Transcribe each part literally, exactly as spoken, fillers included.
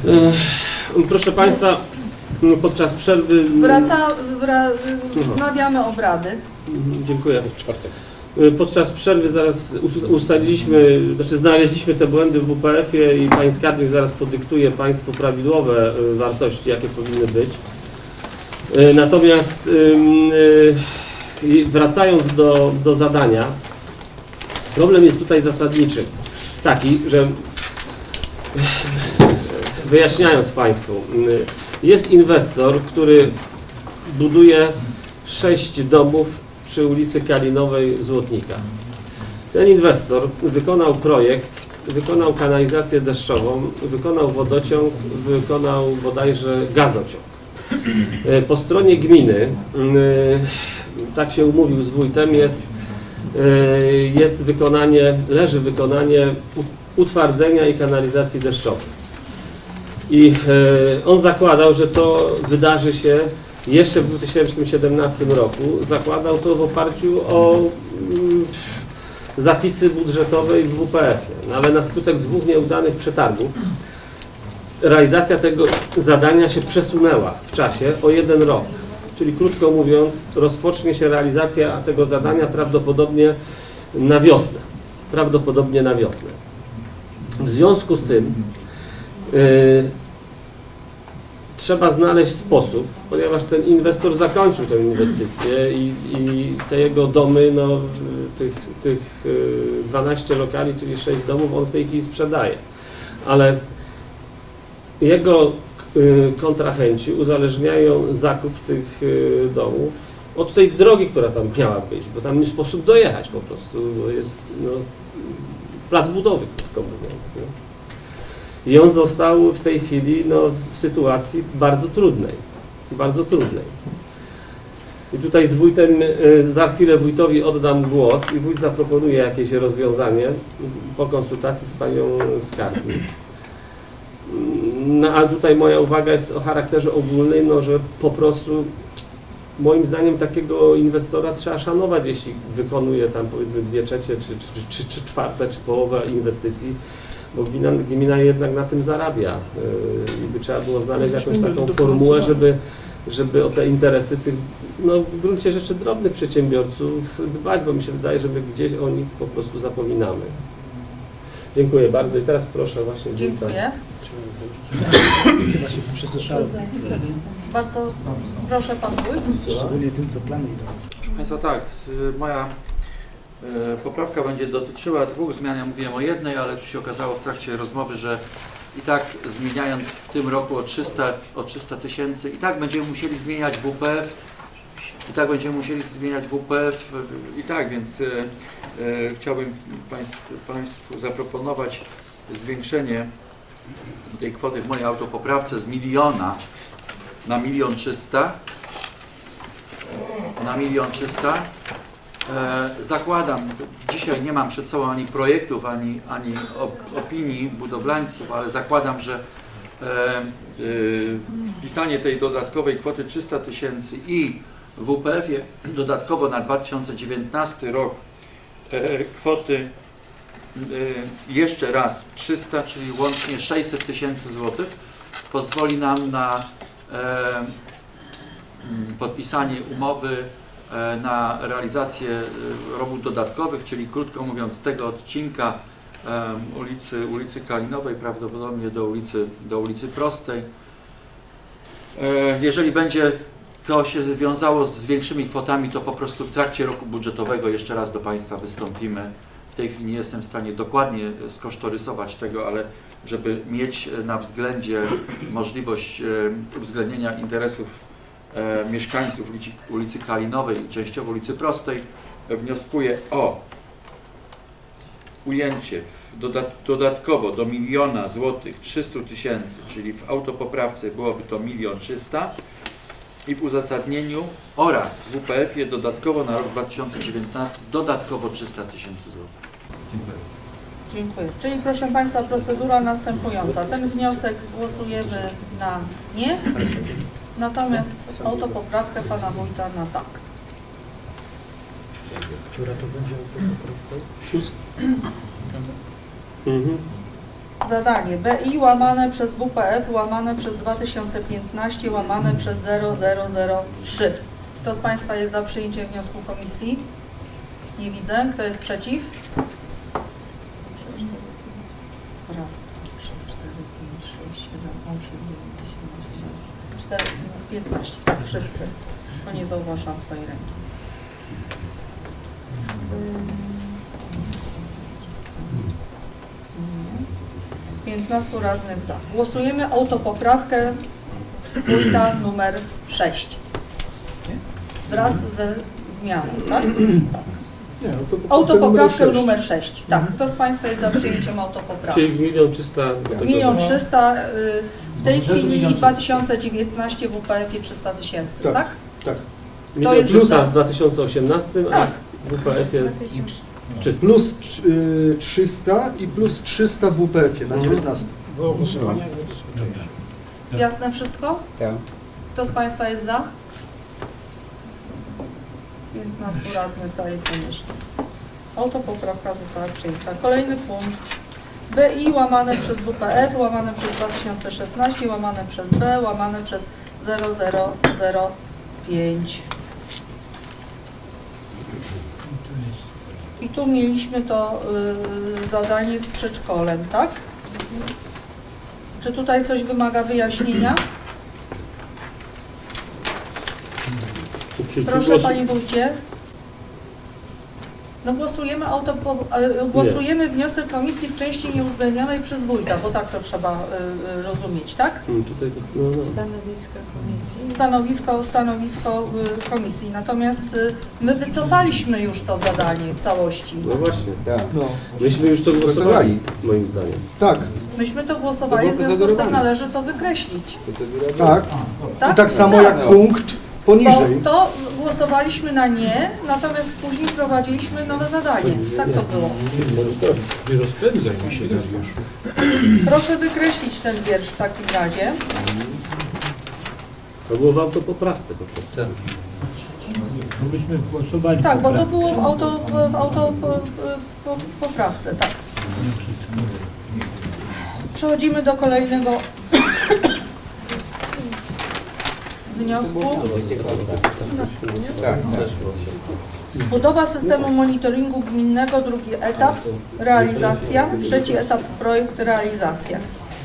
Proszę Państwa, podczas przerwy... Wraca, wra, wznawiamy obrady. Dziękuję. W czwartek. Podczas przerwy zaraz ustaliliśmy, znaczy znaleźliśmy te błędy w W P F-ie i Pani Skarbnik zaraz podyktuje Państwu prawidłowe wartości, jakie powinny być. Natomiast wracając do, do zadania, problem jest tutaj zasadniczy. Taki, że wyjaśniając Państwu, jest inwestor, który buduje sześć domów przy ulicy Kalinowej Złotnika. Ten inwestor wykonał projekt, wykonał kanalizację deszczową, wykonał wodociąg, wykonał bodajże gazociąg. Po stronie gminy, tak się umówił z wójtem, jest, jest wykonanie, leży wykonanie utwardzenia i kanalizacji deszczowej. I on zakładał, że to wydarzy się jeszcze w dwa tysiące siedemnastym roku. Zakładał to w oparciu o zapisy budżetowe w W P F-ie. No ale na skutek dwóch nieudanych przetargów realizacja tego zadania się przesunęła w czasie o jeden rok. Czyli krótko mówiąc, rozpocznie się realizacja tego zadania prawdopodobnie na wiosnę. Prawdopodobnie na wiosnę. W związku z tym yy, trzeba znaleźć sposób, ponieważ ten inwestor zakończył tę inwestycję i, i te jego domy, no, tych, tych dwanaście lokali, czyli sześć domów, on w tej chwili sprzedaje. Ale jego kontrahenci uzależniają zakup tych domów od tej drogi, która tam miała być, bo tam nie sposób dojechać po prostu, bo jest no, plac budowy, krótko mówiąc. No. I on został w tej chwili no, w sytuacji bardzo trudnej, bardzo trudnej. I tutaj z wójtem, za chwilę wójtowi oddam głos i wójt zaproponuje jakieś rozwiązanie po konsultacji z panią skarbnik. No a tutaj moja uwaga jest o charakterze ogólnym, no, że po prostu moim zdaniem takiego inwestora trzeba szanować, jeśli wykonuje tam powiedzmy dwie trzecie, czy, czy, czy, czy czwarte, czy połowę inwestycji, bo gmina, gmina jednak na tym zarabia i by trzeba było znaleźć jakąś taką formułę, żeby, żeby o te interesy tych, no w gruncie rzeczy drobnych przedsiębiorców dbać, bo mi się wydaje, że my gdzieś o nich po prostu zapominamy. Dziękuję bardzo i teraz proszę właśnie. Dziękuję. Chyba się przesłyszałem. Bardzo proszę Pan Wójt. Szczególnie tym, co plany idą. Proszę Państwa, tak, moja poprawka będzie dotyczyła dwóch zmian. Ja mówiłem o jednej, ale tu się okazało w trakcie rozmowy, że i tak zmieniając w tym roku o trzysta tysięcy, i tak będziemy musieli zmieniać W P F, i tak będziemy musieli zmieniać W P F, i tak, więc e, e, chciałbym państw, Państwu zaproponować zwiększenie tej kwoty w mojej autopoprawce z miliona na milion trzysta, na milion trzysta. E, zakładam, dzisiaj nie mam przed sobą ani projektów, ani, ani op, opinii budowlańców, ale zakładam, że e, e, wpisanie tej dodatkowej kwoty trzysta tysięcy i w W P F-ie dodatkowo na dwa tysiące dziewiętnasty rok e, kwoty e, jeszcze raz trzysta, czyli łącznie sześćset tysięcy złotych, pozwoli nam na e, podpisanie umowy na realizację robót dodatkowych, czyli krótko mówiąc tego odcinka um, ulicy, ulicy Kalinowej, prawdopodobnie do ulicy, do ulicy Prostej. E, jeżeli będzie to się wiązało z większymi kwotami, to po prostu w trakcie roku budżetowego jeszcze raz do Państwa wystąpimy. W tej chwili nie jestem w stanie dokładnie skosztorysować tego, ale żeby mieć na względzie możliwość e, uwzględnienia interesów E, mieszkańców ulicy, ulicy Kalinowej i częściowo ulicy Prostej, e, wnioskuję o ujęcie w dodat, dodatkowo do miliona złotych trzysta tysięcy, czyli w autopoprawce byłoby to milion trzysta i w uzasadnieniu oraz w W P F-ie dodatkowo na rok dwa tysiące dziewiętnasty dodatkowo trzysta tysięcy złotych. Dziękuję. Dziękuję. Czyli proszę Państwa, procedura następująca. Ten wniosek głosujemy na nie. Natomiast autopoprawkę Pana Wójta na tak. Która to będzie autopoprawka? Mhm. zadanie B I łamane przez W P F łamane przez dwa tysiące piętnaście łamane przez zero zero zero trzy. Kto z Państwa jest za przyjęciem wniosku komisji? Nie widzę. Kto jest przeciw? Raz, dwa, trzy, cztery, pięć, sześć, siedem, osiem, dziewięć, dziesięć, cztery, piętnaście. Tak, wszyscy. To nie zauważam Twojej ręki. piętnastu radnych za. Głosujemy autopoprawkę wójta numer sześć. Wraz ze zmianą, tak? Tak. Nie, Autopoprawkę numer sześć. Tak. Kto z Państwa jest za przyjęciem autopoprawki? Czyli milion trzysta. Milion trzysta, w tej chwili dwa tysiące dziewiętnaście w U P F-ie trzysta tysięcy, Tak. tak? Tak. Milion jest- trzysta w dwa tysiące osiemnastym, Tak. a w U P F-ie trzysta. Plus y, trzysta i plus trzysta w W P F-ie na dziewiętnaście. Jasne wszystko? Tak. Kto z Państwa jest za? piętnastu radnych za jednomyślnie. Autopoprawka została przyjęta. Kolejny punkt. B I łamane przez W P F, łamane przez dwa tysiące szesnaście, łamane przez B, łamane przez zero zero zero pięć. I tu mieliśmy to y, zadanie z przedszkolem, tak? Czy tutaj coś wymaga wyjaśnienia? Proszę Panie Wójcie. No głosujemy, auto, głosujemy wniosek komisji w części nieuwzględnionej przez wójta, bo tak to trzeba y, rozumieć, tak? Hmm, tutaj, no, no. Stanowisko komisji. Stanowisko, stanowisko y, komisji. Natomiast y, my wycofaliśmy już to zadanie w całości. no właśnie. Tak. No. Myśmy już to głosowali, moim zdaniem. Tak, Myśmy to głosowali, w To było związku z tym procedowane. należy to wykreślić. tak. Tak? I tak samo jak Tak. punkt Bo poniżej. to głosowaliśmy na nie, natomiast później wprowadziliśmy nowe zadanie. Tak to było. Nie rozpędzaj mi się, Dariusz. Proszę wykreślić ten wiersz w takim razie. To było w autopoprawce po prostu. No myśmy głosowali. Tak, bo to było w auto, w, w auto po, po, poprawce, tak. Przechodzimy do kolejnego wniosku. Tak. Budowa systemu monitoringu gminnego, drugi etap, realizacja, trzeci etap projekt, realizacja.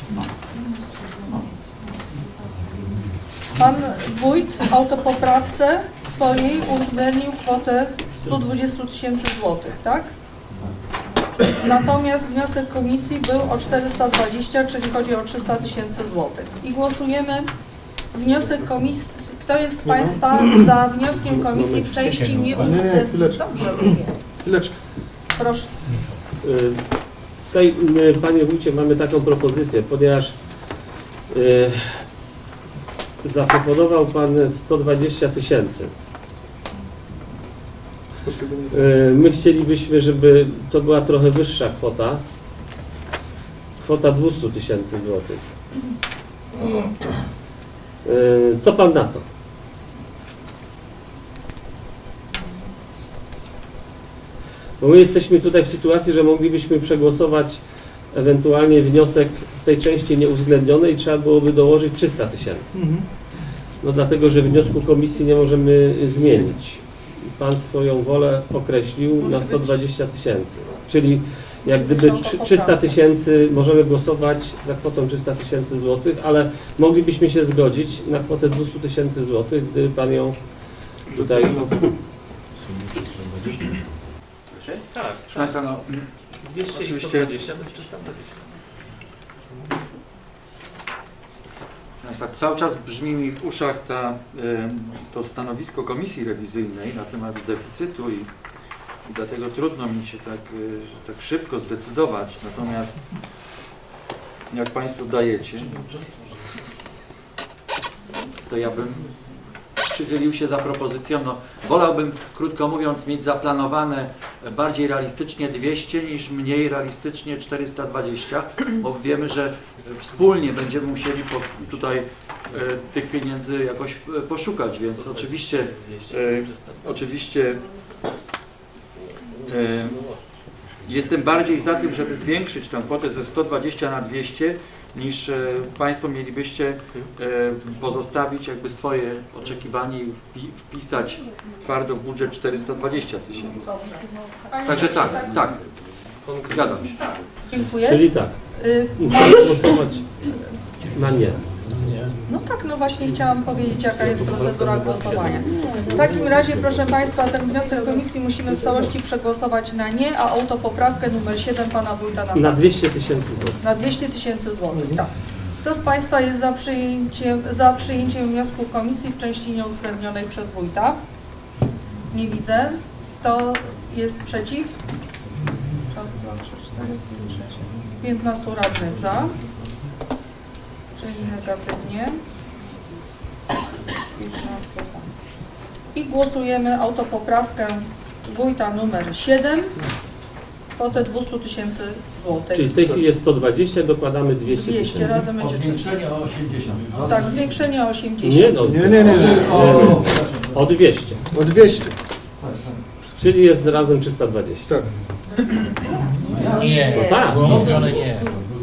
Pan wójt w autopoprawce swojej uwzględnił kwotę sto dwadzieścia tysięcy złotych, tak? Natomiast wniosek komisji był o czterysta dwadzieścia, czyli chodzi o trzysta tysięcy złotych. I głosujemy wniosek komisji. Kto jest z Państwa za wnioskiem komisji w części nieuwzględnionej? chwileczkę. Dobrze, mówię. Chwileczkę. Proszę. Y, Tutaj, y, Panie Wójcie, mamy taką propozycję, ponieważ y, zaproponował Pan sto dwadzieścia tysięcy. Y, My chcielibyśmy, żeby to była trochę wyższa kwota, kwota dwieście tysięcy złotych. Y, Co Pan na to? Bo my jesteśmy tutaj w sytuacji, że moglibyśmy przegłosować ewentualnie wniosek w tej części nieuwzględnionej, trzeba byłoby dołożyć trzysta tysięcy. Mhm. No dlatego, że wniosku komisji nie możemy zmienić. Pan swoją wolę określił na sto dwadzieścia tysięcy. Czyli jak gdyby trzysta tysięcy, możemy głosować za kwotą trzysta tysięcy złotych, ale moglibyśmy się zgodzić na kwotę dwieście tysięcy złotych, gdyby Pan ją tutaj... Tak, proszę Państwa, no, dwieście Oczywiście. dwadzieścia to jest trzysta dwadzieścia. tak cały czas brzmi mi w uszach ta, y, to stanowisko Komisji Rewizyjnej na temat deficytu i, i dlatego trudno mi się tak, y, tak szybko zdecydować. Natomiast jak Państwo dajecie, to ja bym przychylił się za propozycją, no wolałbym, krótko mówiąc, mieć zaplanowane bardziej realistycznie dwieście niż mniej realistycznie czterysta dwadzieścia, bo wiemy, że wspólnie będziemy musieli po, tutaj e, tych pieniędzy jakoś e, poszukać, więc oczywiście e, oczywiście e, Jestem bardziej za tym, żeby zwiększyć tę kwotę ze sto dwadzieścia na dwieście, niż e, Państwo mielibyście e, pozostawić jakby swoje oczekiwanie i wpi wpisać twardo w budżet czterysta dwadzieścia tysięcy. Także tak, tak, zgadzam się. Dziękuję. Czyli tak, Y, musimy głosować na nie. No tak, no właśnie chciałam powiedzieć, jaka jest procedura głosowania. W takim razie, proszę Państwa, ten wniosek komisji musimy w całości przegłosować na nie, a autopoprawkę numer siedem pana wójta na, Na dwieście tysięcy złotych. na dwieście tysięcy złotych. Tak. Kto z Państwa jest za przyjęciem, za przyjęciem wniosku komisji w części nieuwzględnionej przez wójta? Nie widzę. Kto jest przeciw? Raz, dwa, trzy, cztery, pięć, sześć, piętnastu radnych za. Czyli negatywnie. piętnastu za. I głosujemy autopoprawkę wójta numer siedem, kwotę dwieście tysięcy złotych. Czyli w tej chwili jest sto dwadzieścia, dokładamy dwieście dwieście tysięcy. razem będzie Zwiększenie o osiemdziesiąt. tak, zwiększenie o osiemdziesiąt. Nie no, Nie, nie, nie, nie. O, o dwieście. o dwieście. Czyli jest razem trzysta dwadzieścia. Tak. Nie, No tak. było mówione nie.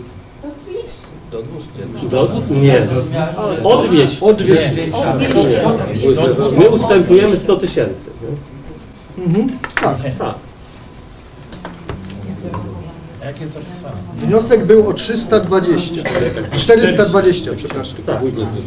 Do, nie, o dwieście. O dwieście. O dwieście. My ustępujemy sto tysięcy. Mhm. Tak. Tak. Jak jest zapisane? Wniosek był o trzysta dwadzieścia. czterysta dwadzieścia, przepraszam. Tak.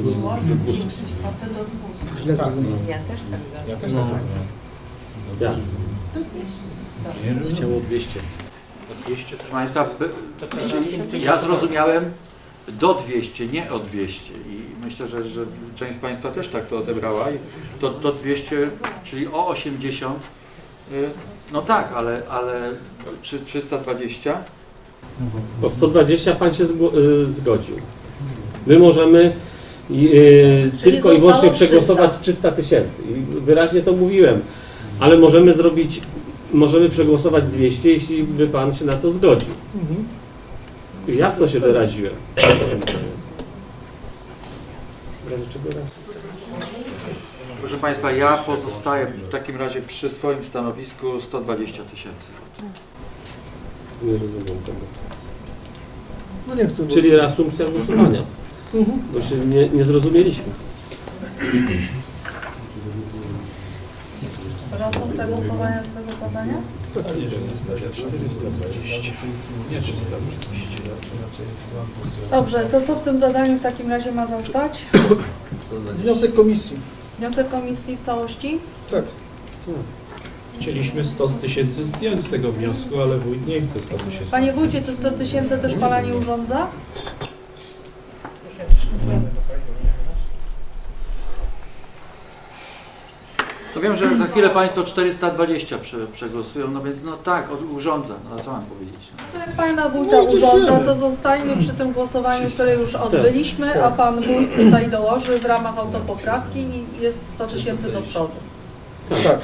Źle zrozumiałem. Ja też tak Ja też tak zrozumiałem. Jasne. Chciało dwieście. Proszę Państwa, by- ja zrozumiałem do dwieście, nie o dwieście i myślę, że, że część z Państwa też tak to odebrała. I to, to dwieście, czyli o osiemdziesiąt, y, no tak, ale, ale czy trzysta dwadzieścia? O sto dwadzieścia pan się zgo- y, zgodził. My możemy y, Czyli tylko i zostało wyłącznie trzysta. przegłosować trzysta tysięcy. I wyraźnie to mówiłem. Ale możemy zrobić, możemy przegłosować dwieście, jeśli by pan się na to zgodził. Mhm. Jasno się wyraziłem. Proszę Państwa, ja pozostaję w takim razie przy swoim stanowisku sto dwadzieścia tysięcy. Nie rozumiem tego. No nie chcę. bo- Czyli reasumpcja głosowania, Mhm. bo się nie, nie zrozumieliśmy. Reasumpcja głosowania z tego zadania? Nie trzysta. Dobrze, to co w tym zadaniu w takim razie ma zostać? Wniosek komisji. Wniosek komisji w całości? Tak. Chcieliśmy sto tysięcy zdjąć z tego wniosku, ale wójt nie chce sto tysięcy. Panie wójcie, to sto tysięcy też Pana nie urządza? No wiem, że za chwilę Państwo czterysta dwadzieścia prze, przegłosują, no więc no tak, od, urządza, no a co mam powiedzieć? No. To jak Pana wójta urządza, to zostańmy przy tym głosowaniu, które już odbyliśmy, a Pan wójt tutaj dołoży w ramach autopoprawki i jest sto tysięcy do przodu. Tak.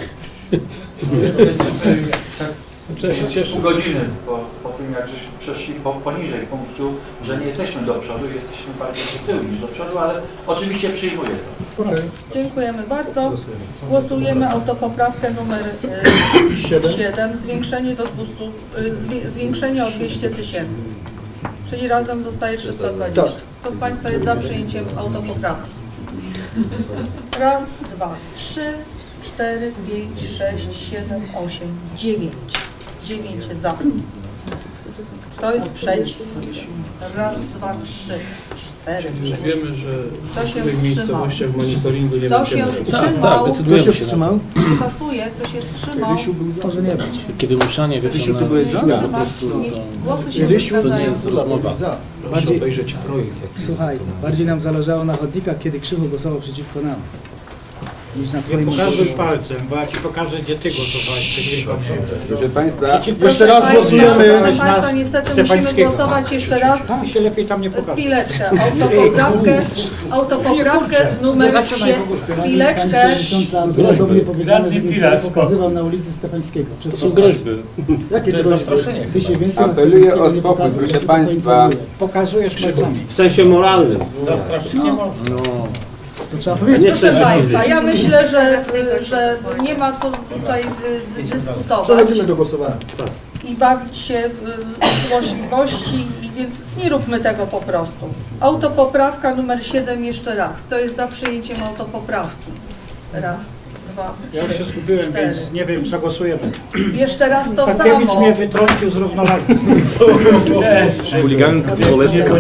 Trzeba się cieszyć. Pół godziny po, po tym, jak żeśmy przeszli po, poniżej punktu, że nie jesteśmy do przodu, jesteśmy bardziej do tyłu niż do przodu, ale oczywiście przyjmuję to. Okej. Dziękujemy bardzo. Głosujemy autopoprawkę numer Siedem. siedem, zwiększenie do dwieście, y, zwi- zwiększenie o dwieście tysięcy. Czyli razem zostaje trzysta dwadzieścia. Tak. Kto z Państwa jest za przyjęciem autopoprawki? Raz, dwa, trzy, cztery, pięć, sześć, siedem, osiem, dziewięć. Dziewięć za. Kto jest przeciw? Raz, dwa, trzy, cztery. Już wiemy, że Kto się w tych wstrzymał? miejscowościach monitoringu nie Kto się będziemy. wstrzymał? Kto się wstrzymał? Nie pasuje. Kto się wstrzymał? Może nie być. Wymuszanie Rysiu, wykonania. ty byłeś za? Nie ma. Nie. Głosy się nie Rysiu, to nie zgadzają. jest rozmowa. Za. Proszę Bardziej- obejrzeć projekt. jaki Słuchaj, jest bardziej nam zależało na chodnikach, kiedy Krzychu głosował przeciwko nam, niż na Nie twoim... pokazuj palcem, bo ja Ci pokażę, gdzie Ty głosowałeś przeciwko mnie. Proszę Państwa, Przeciwko Jeszcze raz Proszę Państwa, głosujemy. Proszę Państwa, niestety musimy Stefańskiego. głosować jeszcze raz. Ty się lepiej tam nie pokazuj. Chwileczkę. Autopoprawkę, autopoprawkę numer Nie zaczynaj w siedem. ogóle. Pani Chwileczkę. przewodnicząca była do mnie powiedziane, żebym się nie pokazywał na ulicy Stefańskiego. Przed To są groźby. Jakie To jest groźby? zastraszenie. Ty się więcej na Apeluję Stefańskiego o nie spokój, pokazuj, proszę ja tylko państwa. poinformuję. Pokazujesz palcami. W sensie moralnym. Zastraszyć nie można. To trzeba A powiedzieć. nie Proszę chcę Państwa, ja myślę, że, że nie ma co tutaj y, dyskutować. Przechodzimy do głosowania. i bawić się w złośliwości, i więc nie róbmy tego po prostu. Autopoprawka numer siedem jeszcze raz. Kto jest za przyjęciem autopoprawki? Raz, dwa, Ja już trzy, się zgubiłem, cztery. więc nie wiem, co głosujemy. Jeszcze raz to Pankiewicz samo. mnie wytrącił z równowagi. Chuliganka z Oleska.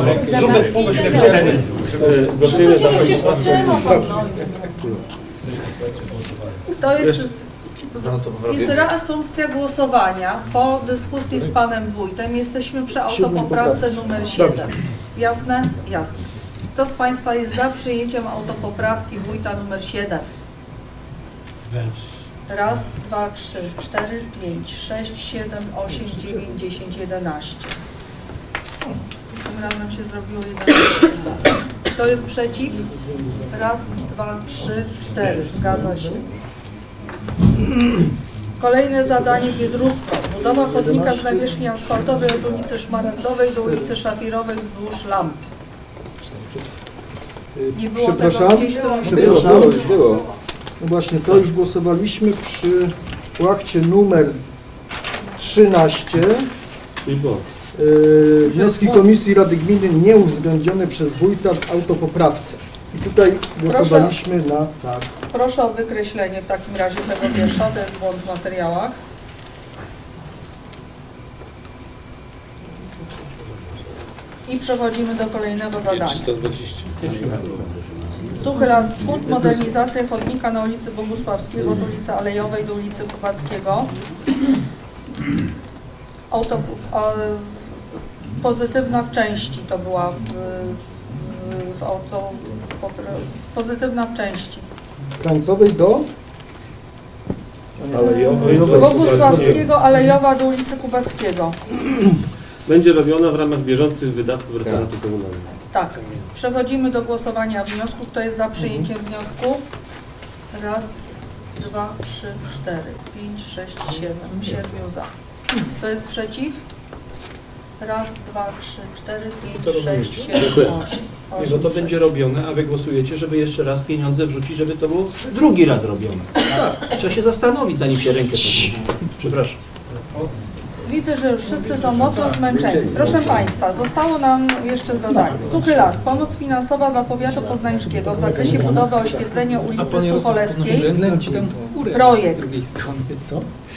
Głosujemy za To jest, jest reasumpcja głosowania. Po dyskusji z panem wójtem jesteśmy przy autopoprawce numer siedem. Jasne? Jasne. Kto z państwa jest za przyjęciem autopoprawki wójta numer siedem? Raz, dwa, trzy, cztery, pięć, sześć, siedem, osiem, dziewięć, dziesięć, jedenaście. Tym razem się zrobiło jedenaście. Kto jest przeciw? Raz, dwa, trzy, cztery. Zgadza się. Kolejne zadanie Biedrusko. Budowa chodnika z nawierzchni asfaltowej od ulicy Szmaragdowej do ulicy Szafirowej wzdłuż lamp. Nie było tego Przepraszam, gdzieś, którąś przepraszam. Było. No właśnie, to już głosowaliśmy przy płachcie numer trzynaście. I było. Yy, wnioski Komisji Rady Gminy nieuwzględnione przez wójta w autopoprawce. I tutaj głosowaliśmy na tak. Proszę o wykreślenie w takim razie tego wiersza, ten błąd w materiałach. I przechodzimy do kolejnego zadania. trzysta dwadzieścia. Suchy Las Wschód, modernizacja chodnika na ulicy Bogusławskiego od ulicy Alejowej do ulicy Kubackiego. Auto, a, pozytywna w części to była w, w, w auto, pozytywna w części. Krańcowej do Alejowej. Bogusławskiego, Alejowa do ulicy Kubackiego. Będzie robiona w ramach bieżących wydatków referatu komunalnego. Tak. Przechodzimy do głosowania wniosku. Kto jest za przyjęciem wniosku? Raz, dwa, trzy, cztery, pięć, sześć, siedem. Siedmiu za. Kto jest przeciw? Raz, dwa, trzy, cztery, pięć, sześć, siedem, osiem. Nie, no to będzie robione, a wy głosujecie, żeby jeszcze raz pieniądze wrzucić, żeby to było drugi raz robione. Trzeba się zastanowić, zanim się rękę podniesie. Przepraszam. Widzę, że już wszyscy są mocno zmęczeni. Proszę Państwa, zostało nam jeszcze zadanie. Suchy Las. Pomoc finansowa dla powiatu poznańskiego w zakresie budowy oświetlenia ulicy Sucholeskiej. Projekt. Co?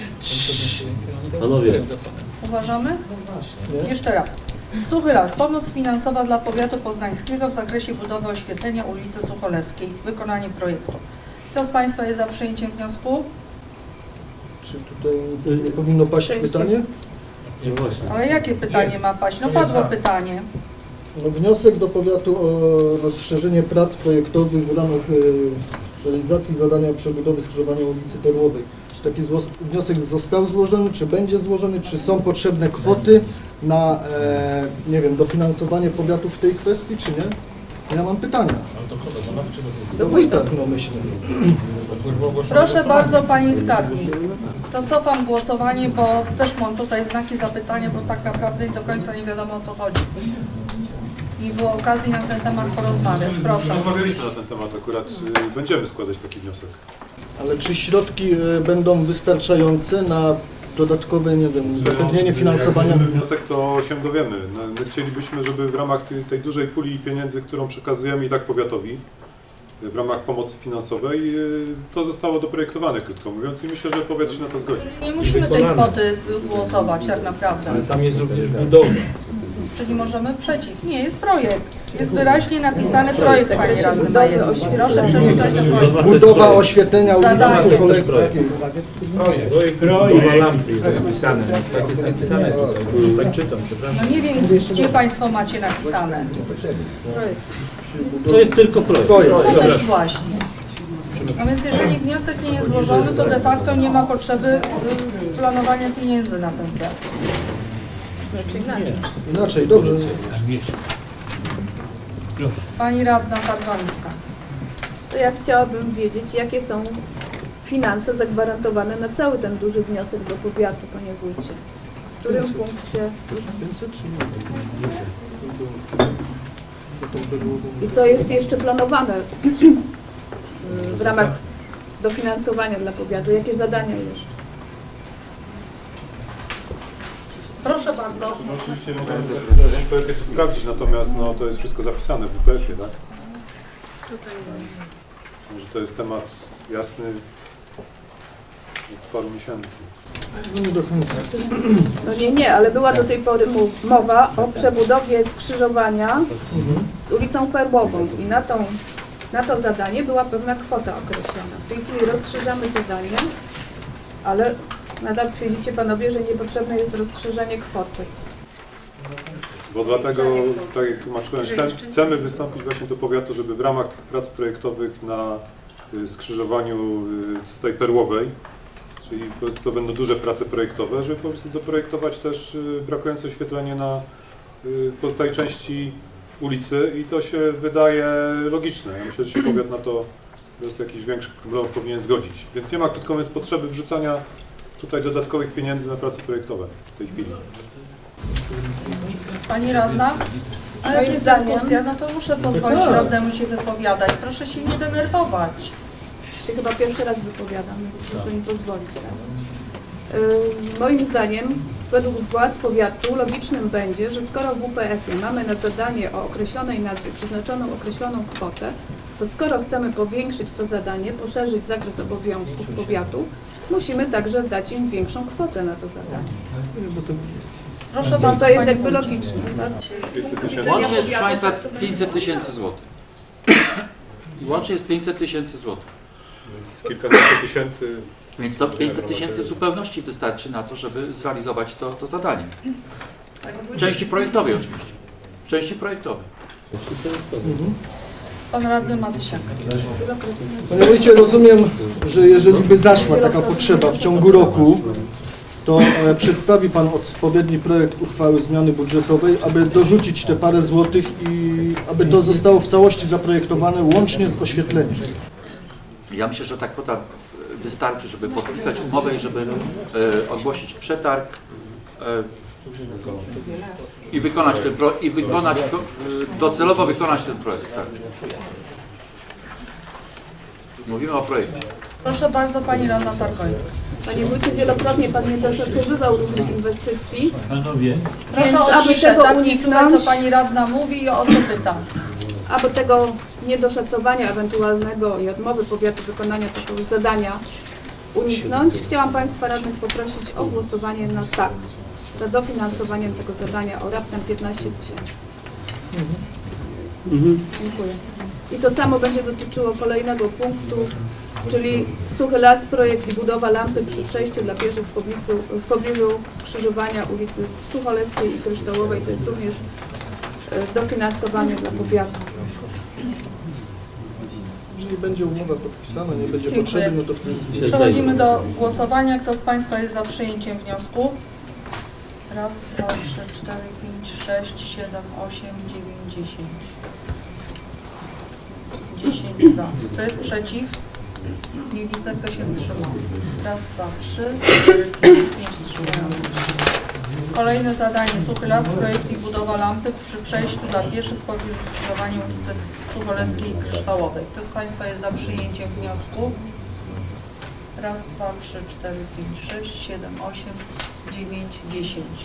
Panowie, Uważamy? Jeszcze raz. Suchy Las. Pomoc finansowa dla powiatu poznańskiego w zakresie budowy oświetlenia ulicy Sucholeskiej. Wykonanie projektu. Kto z Państwa jest za przyjęciem wniosku? Czy tutaj nie powinno paść pytanie? no właśnie. Ale jakie pytanie ma paść? No padło pytanie. No, wniosek do powiatu o rozszerzenie prac projektowych w ramach e, realizacji zadania przebudowy skrzyżowania ulicy Perłowej. Czy taki zło- wniosek został złożony, czy będzie złożony, czy są potrzebne kwoty na, e, nie wiem, dofinansowanie powiatu w tej kwestii, czy nie? Ja mam pytania. Do wójta, no myślę. Proszę bardzo, Pani Skarbnik. To cofam głosowanie, bo też mam tutaj znaki zapytania, bo tak naprawdę do końca nie wiadomo, o co chodzi. Nie było okazji na ten temat porozmawiać. Proszę. Rozmawialiśmy na ten temat akurat. y, Będziemy składać taki wniosek. Ale czy środki e, będą wystarczające na dodatkowe, nie wiem, zapewnienie finansowania? Jak złożymy wniosek, to się dowiemy. No, my chcielibyśmy, żeby w ramach tej, tej dużej puli pieniędzy, którą przekazujemy i tak powiatowi, w ramach pomocy finansowej, y, to zostało doprojektowane, krótko mówiąc, i myślę, że powiat się na to zgodzi. Czyli nie musimy tej kwoty głosować tak naprawdę. Ale tam jest również budowa. Czyli możemy przeciw. Nie, jest projekt. Jest wyraźnie napisany projekt, Pani Radny Majewski. Proszę przeczytać ten projekt. Budowa oświetlenia ulicy Zadanie. Sucholeckiej. Projekt. Budowa lampy jest napisane. Tak jest napisane tutaj. Już tak czytam, przepraszam. No nie wiem, gdzie Państwo macie napisane. To jest tylko projekt. No też właśnie. A więc jeżeli wniosek nie jest złożony, to de facto nie ma potrzeby y, planowania pieniędzy na ten cel. Inaczej, dobrze. Pani Radna Tarwańska. To ja chciałabym wiedzieć, jakie są finanse zagwarantowane na cały ten duży wniosek do powiatu, panie wójcie. W którym punkcie i co jest jeszcze planowane w ramach dofinansowania dla powiatu? Jakie zadania jeszcze? Proszę bardzo. No, oczywiście możemy w W P F-ie to sprawdzić, natomiast no, to jest wszystko zapisane w W P F-ie, tak? Może to jest temat jasny od paru miesięcy. No nie do końca. No nie, nie, ale była do tej pory mu- mowa o przebudowie skrzyżowania z ulicą Perłową i na, tą, na to zadanie była pewna kwota określona. W tej chwili rozszerzamy zadanie, ale nadal twierdzicie panowie, że niepotrzebne jest rozszerzenie kwoty. Bo dlatego, tak jak tłumaczyłem, chcemy, chcemy wystąpić właśnie do powiatu, żeby w ramach tych prac projektowych na y, skrzyżowaniu y, tutaj Perłowej, czyli po prostu to będą duże prace projektowe, żeby po prostu doprojektować też y, brakujące oświetlenie na y, pozostałej części ulicy i to się wydaje logiczne. Ja myślę, że się powiat na to bez jakichś większych problemów powinien zgodzić. Więc nie ma, krótko mówiąc, potrzeby wrzucania tutaj dodatkowych pieniędzy na prace projektowe w tej chwili. Pani radna? A jak Moim jest zdaniem- dyskusja, no to muszę pozwolić radnemu się wypowiadać. Proszę się nie denerwować. Się chyba pierwszy raz wypowiadam, więc proszę mi pozwolić. Tak? Yy, moim zdaniem, według władz powiatu logicznym będzie, że skoro w W P F-ie mamy na zadanie o określonej nazwie przeznaczoną określoną kwotę, to skoro chcemy powiększyć to zadanie, poszerzyć zakres obowiązków powiatu, musimy także dać im większą kwotę na to zadanie. Proszę To, bardzo, to jest pani jakby wójcik. logiczne. Tak? pięćset tysięcy. Łącznie jest, proszę Państwa, pięćset tysięcy złotych. I łącznie jest pięćset tysięcy złotych. Z kilkanaście tysięcy. Więc to pięćset tysięcy w zupełności wystarczy na to, żeby zrealizować to, to zadanie. W części projektowej oczywiście. W części projektowej. Pan radny Matysiak. Panie wójcie, rozumiem, że jeżeli by zaszła taka potrzeba w ciągu roku, to e, przedstawi Pan odpowiedni projekt uchwały zmiany budżetowej, aby dorzucić te parę złotych i aby to zostało w całości zaprojektowane łącznie z oświetleniem. Ja myślę, że ta kwota wystarczy, żeby podpisać umowę i żeby e, ogłosić przetarg e, i wykonać ten pro, i wykonać to, e, docelowo wykonać ten projekt. Tak. Mówimy o projekcie. Proszę bardzo, pani radna Tarkońska. Panie wójcie, wielokrotnie Pan nie doszacowywał różnych inwestycji, Proszę Więc o aby ciszę, tego tak nie słuchać, co uniknąć- pani radna mówi i o co pytam. aby tego niedoszacowania ewentualnego i odmowy powiatu wykonania takiego zadania uniknąć, chciałam Państwa radnych poprosić o głosowanie na tak za dofinansowaniem tego zadania o raptem piętnaście tysięcy. Dziękuję. I to samo będzie dotyczyło kolejnego punktu, czyli Suchy Las, projekt i budowa lampy przy przejściu dla pieszych w pobliżu, w pobliżu skrzyżowania ulicy Sucholeskiej i Kryształowej. To jest również e, dofinansowanie dla powiatu. Jeżeli będzie umowa podpisana, nie będzie Dziękuję. potrzeby, no to wtedy Przechodzimy do głosowania. Kto z Państwa jest za przyjęciem wniosku? Raz, dwa, trzy, cztery, pięć, sześć, siedem, osiem, dziewięć, dziesięć. dziesięć za. Kto jest przeciw? Nie widzę, kto się wstrzymał. Raz, dwa, trzy, cztery, pięć, pięć wstrzymujących się. Kolejne zadanie. Suchy Las, projekt i budowa lampy przy przejściu dla pieszych w pobliżu skrzyżowania ulicy Sucholeskiej i Kryształowej. Kto z Państwa jest za przyjęciem wniosku? Raz, dwa, trzy, cztery, pięć, sześć, siedem, osiem, dziewięć, dziesięć.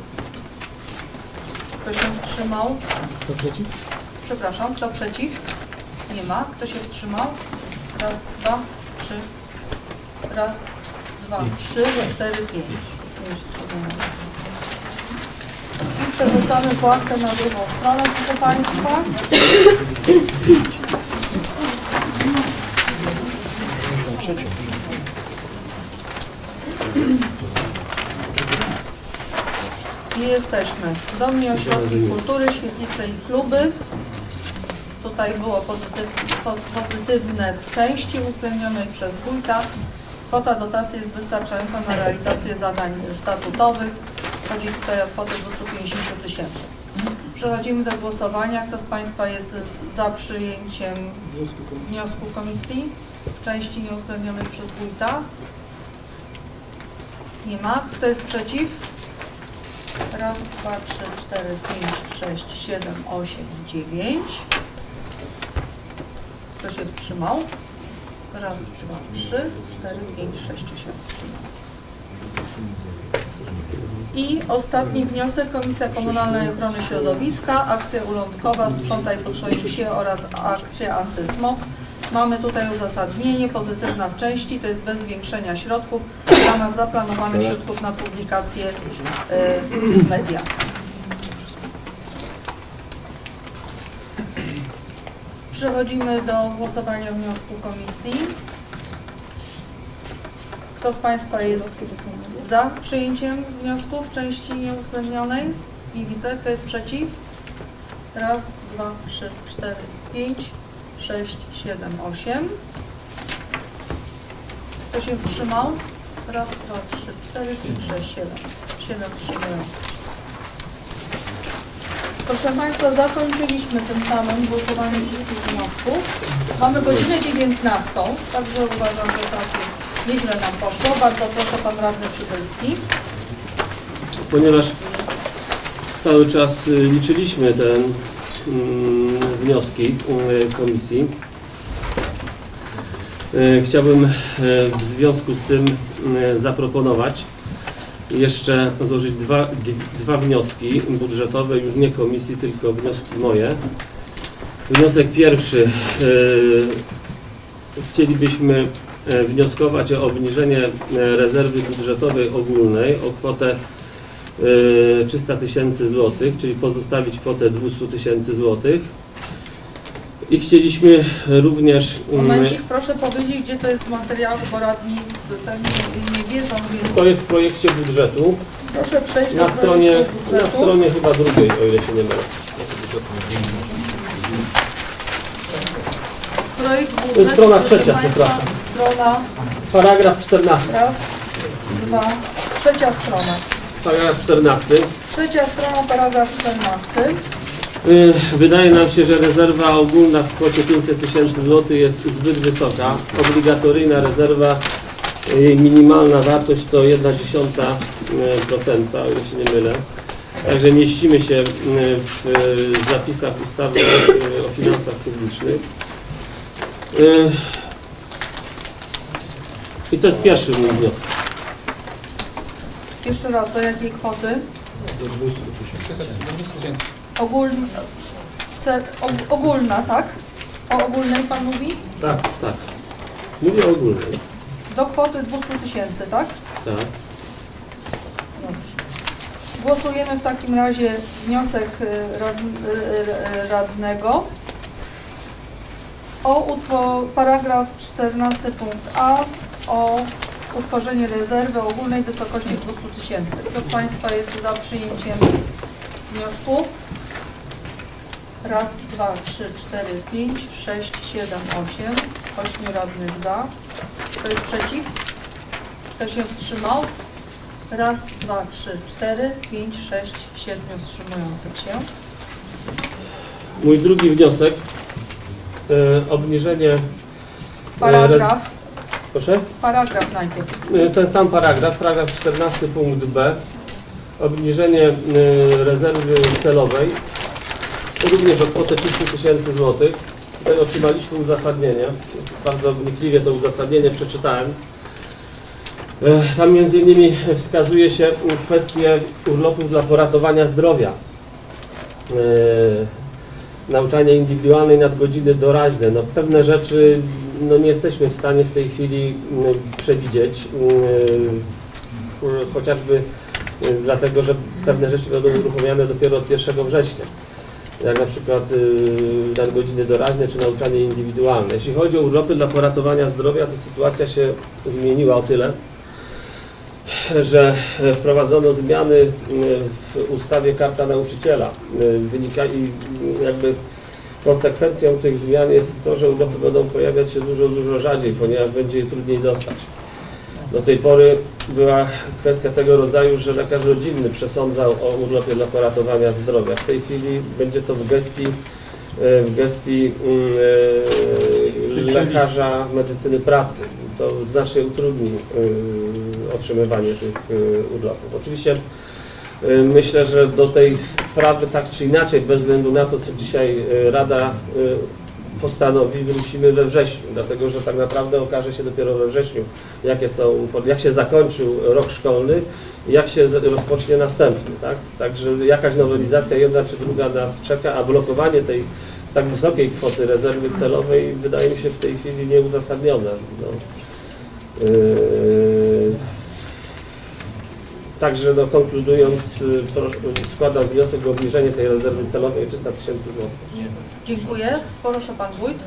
Kto się wstrzymał? Kto przeciw? Przepraszam, kto przeciw? Nie ma. Kto się wstrzymał? Raz, dwa, trzy. Raz, dwa, trzy, cztery, pięć. Pięć wstrzymujących. I przerzucamy płatkę na drugą stronę, proszę Państwa. I jesteśmy. Domni Ośrodki Kultury, Świetlice i Kluby. Tutaj było pozytyw, po, pozytywne w części uwzględnionej przez wójta. Kwota dotacji jest wystarczająca na realizację zadań statutowych. Chodzi tutaj o kwotę dwieście pięćdziesiąt tysięcy. Przechodzimy do głosowania. Kto z Państwa jest za przyjęciem wniosku komisji w części nieuwzględnionej przez wójta? Nie ma. Kto jest przeciw? Raz, dwa, trzy, cztery, pięć, sześć, siedem, osiem, dziewięć. Kto się wstrzymał? Raz, dwa, trzy, cztery, pięć, sześciu się wstrzymał. I ostatni wniosek, Komisja Komunalna i Ochrony Środowiska, akcja ulotkowa Sprzątaj po swoim się oraz akcja antysmog. Mamy tutaj uzasadnienie, pozytywna w części, to jest bez zwiększenia środków w ramach zaplanowanych środków na publikację y, w mediach. Przechodzimy do głosowania wniosku komisji. Kto z Państwa jest za przyjęciem wniosku w części nieuwzględnionej? Nie widzę. Kto jest przeciw? Raz, dwa, trzy, cztery, pięć, sześć, siedem, osiem. Kto się wstrzymał? Raz, dwa, trzy, cztery, pięć, sześć, siedem. Siedem wstrzymujących. Proszę Państwa, zakończyliśmy tym samym głosowanie wszystkich wniosków. Mamy godzinę dziewiętnastą, także uważam, że całkiem nieźle nam poszło. Bardzo proszę Pan Radny Przybylski. Ponieważ cały czas liczyliśmy te mm, wnioski komisji, chciałbym w związku z tym zaproponować jeszcze złożyć dwa, dwa wnioski budżetowe, już nie komisji, tylko wnioski moje. Wniosek pierwszy. Chcielibyśmy wnioskować o obniżenie rezerwy budżetowej ogólnej o kwotę trzysta tysięcy złotych, czyli pozostawić kwotę dwieście tysięcy złotych. I chcieliśmy również... Momencik, proszę powiedzieć, gdzie to jest w materiału, bo radni pewnie nie wiedzą, więc... To jest w projekcie budżetu. Proszę przejść na do stronie, budżetu. na stronie chyba drugiej, o ile się nie mylę. Projekt budżetu, strona proszę trzecia, Państwa, przepraszam. Strona... Paragraf czternasty. Raz, dwa, trzecia strona. Paragraf czternasty. Trzecia strona, paragraf czternasty. Wydaje nam się, że rezerwa ogólna w kwocie pięćset tysięcy złotych jest zbyt wysoka. Obligatoryjna rezerwa, jej minimalna wartość to jedna dziesiąta procenta, o ile się nie mylę. Także mieścimy się w zapisach ustawy o finansach publicznych. I to jest pierwszy mój wniosek. Jeszcze raz, do jakiej kwoty? Do dwieście tysięcy. Ogólna, cel, og, ogólna, tak? O ogólnej Pan mówi? Tak, tak. Mówię o ogólnej. Do kwoty dwieście tysięcy, tak? Tak. Dobrze. Głosujemy w takim razie wniosek rad, radnego o utwor, paragraf czternasty punkt A o utworzenie rezerwy ogólnej w wysokości dwieście tysięcy. Kto z Państwa jest za przyjęciem wniosku? Raz, dwa, trzy, cztery, pięć, sześć, siedem, osiem. Ośmiu radnych za. Kto jest przeciw? Kto się wstrzymał? Raz, dwa, trzy, cztery, pięć, sześć, siedmiu wstrzymujących się. Mój drugi wniosek. E, obniżenie... e, Paragraf. rez- Proszę? Paragraf najpierw. E, Ten sam paragraf, paragraf czternasty punkt B. Obniżenie e, rezerwy celowej również o kwotę pięćset tysięcy złotych. Tutaj otrzymaliśmy uzasadnienie. Bardzo wnikliwie to uzasadnienie przeczytałem. E, Tam między innymi wskazuje się kwestię urlopów dla poratowania zdrowia. E, Nauczanie indywidualne i nadgodziny doraźne. No, pewne rzeczy no, nie jesteśmy w stanie w tej chwili no, przewidzieć. E, Chociażby e, dlatego, że pewne rzeczy będą uruchomione dopiero od pierwszego września. Jak na przykład y, nadgodziny doraźne czy nauczanie indywidualne. Jeśli chodzi o urlopy dla poratowania zdrowia, to sytuacja się zmieniła o tyle, że wprowadzono zmiany w ustawie Karta Nauczyciela. Wynika i jakby konsekwencją tych zmian jest to, że urlopy będą pojawiać się dużo, dużo rzadziej, ponieważ będzie je trudniej dostać. Do tej pory była kwestia tego rodzaju, że lekarz rodzinny przesądzał o urlopie dla poratowania zdrowia. W tej chwili będzie to w gestii, w gestii lekarza medycyny pracy. To znacznie utrudni otrzymywanie tych urlopów. Oczywiście myślę, że do tej sprawy tak czy inaczej, bez względu na to, co dzisiaj Rada postanowi, wrócimy we wrześniu, dlatego że tak naprawdę okaże się dopiero we wrześniu, jakie są, jak się zakończył rok szkolny, jak się rozpocznie następny, tak? Także jakaś nowelizacja jedna czy druga nas czeka, a blokowanie tej tak wysokiej kwoty rezerwy celowej wydaje mi się w tej chwili nieuzasadnione. No. Yy... Także no, konkludując, proszę, składam wniosek o obniżenie tej rezerwy celowej o trzysta tysięcy złotych. Dziękuję. Proszę Pan Wójt.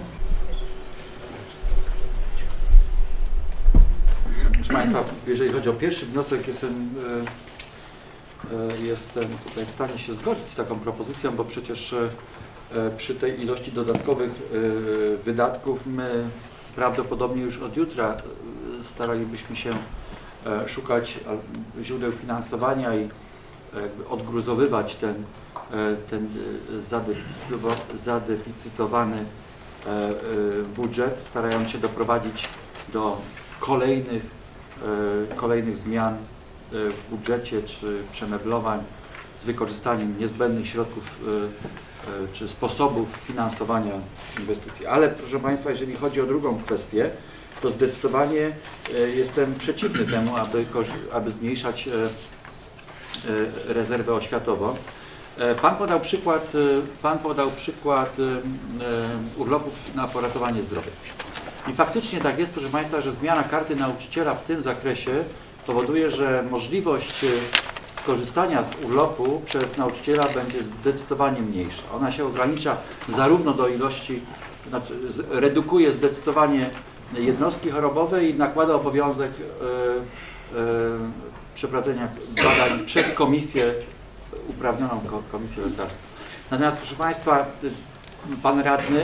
Proszę Państwa, jeżeli chodzi o pierwszy wniosek, jestem, e, jestem tutaj w stanie się zgodzić z taką propozycją, bo przecież e, przy tej ilości dodatkowych e, wydatków my prawdopodobnie już od jutra staralibyśmy się e, szukać źródeł finansowania i jakby odgruzowywać ten, e, ten zadeficytowany e, e, budżet, starając się doprowadzić do kolejnych, e, kolejnych zmian w budżecie czy przemeblowań z wykorzystaniem niezbędnych środków e, e, czy sposobów finansowania inwestycji. Ale proszę Państwa, jeżeli chodzi o drugą kwestię, to zdecydowanie e, jestem przeciwny temu, aby, aby zmniejszać e, e, rezerwę oświatową. E, Pan podał przykład, e, Pan podał przykład e, e, urlopów na poratowanie zdrowia. I faktycznie tak jest, proszę Państwa, że zmiana karty nauczyciela w tym zakresie powoduje, że możliwość skorzystania z urlopu przez nauczyciela będzie zdecydowanie mniejsza. Ona się ogranicza zarówno do ilości, znaczy redukuje zdecydowanie jednostki chorobowe i nakłada obowiązek e, e, przeprowadzenia badań przez komisję, uprawnioną komisję lekarską. Natomiast proszę Państwa, Pan radny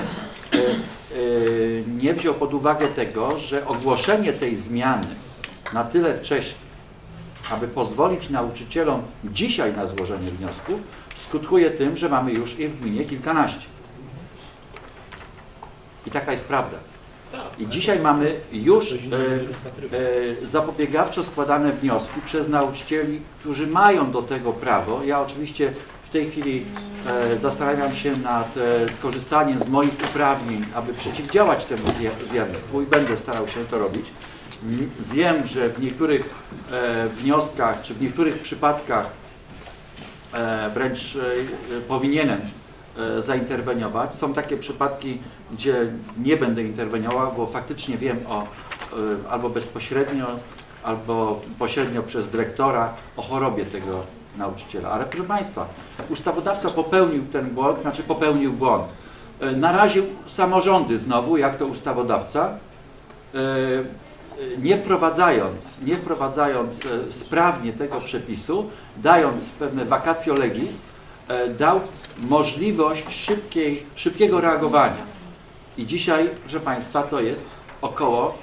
nie wziął pod uwagę tego, że ogłoszenie tej zmiany na tyle wcześnie, aby pozwolić nauczycielom dzisiaj na złożenie wniosków, skutkuje tym, że mamy już ich w gminie kilkanaście. I taka jest prawda. I dzisiaj mamy już e, e, zapobiegawczo składane wnioski przez nauczycieli, którzy mają do tego prawo. Ja oczywiście w tej chwili e, zastanawiam się nad e, skorzystaniem z moich uprawnień, aby przeciwdziałać temu zjawisku i będę starał się to robić. Wiem, że w niektórych e, wnioskach, czy w niektórych przypadkach e, wręcz e, powinienem e, zainterweniować. Są takie przypadki, gdzie nie będę interweniował, bo faktycznie wiem o e, albo bezpośrednio, albo pośrednio przez dyrektora o chorobie tego nauczyciela. Ale proszę Państwa, ustawodawca popełnił ten błąd, znaczy popełnił błąd. E, naraził samorządy znowu, jak to ustawodawca, e, nie wprowadzając, nie wprowadzając sprawnie tego przepisu, dając pewne vacatio legis, dał możliwość szybkiej, szybkiego reagowania. I dzisiaj, proszę Państwa, to jest około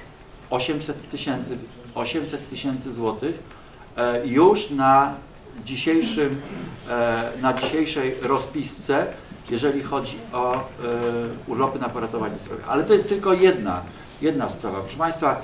osiemset tysięcy złotych już na dzisiejszym, na dzisiejszej rozpisce, jeżeli chodzi o urlopy na poratowanie zdrowia. Ale to jest tylko jedna, jedna sprawa. Proszę Państwa,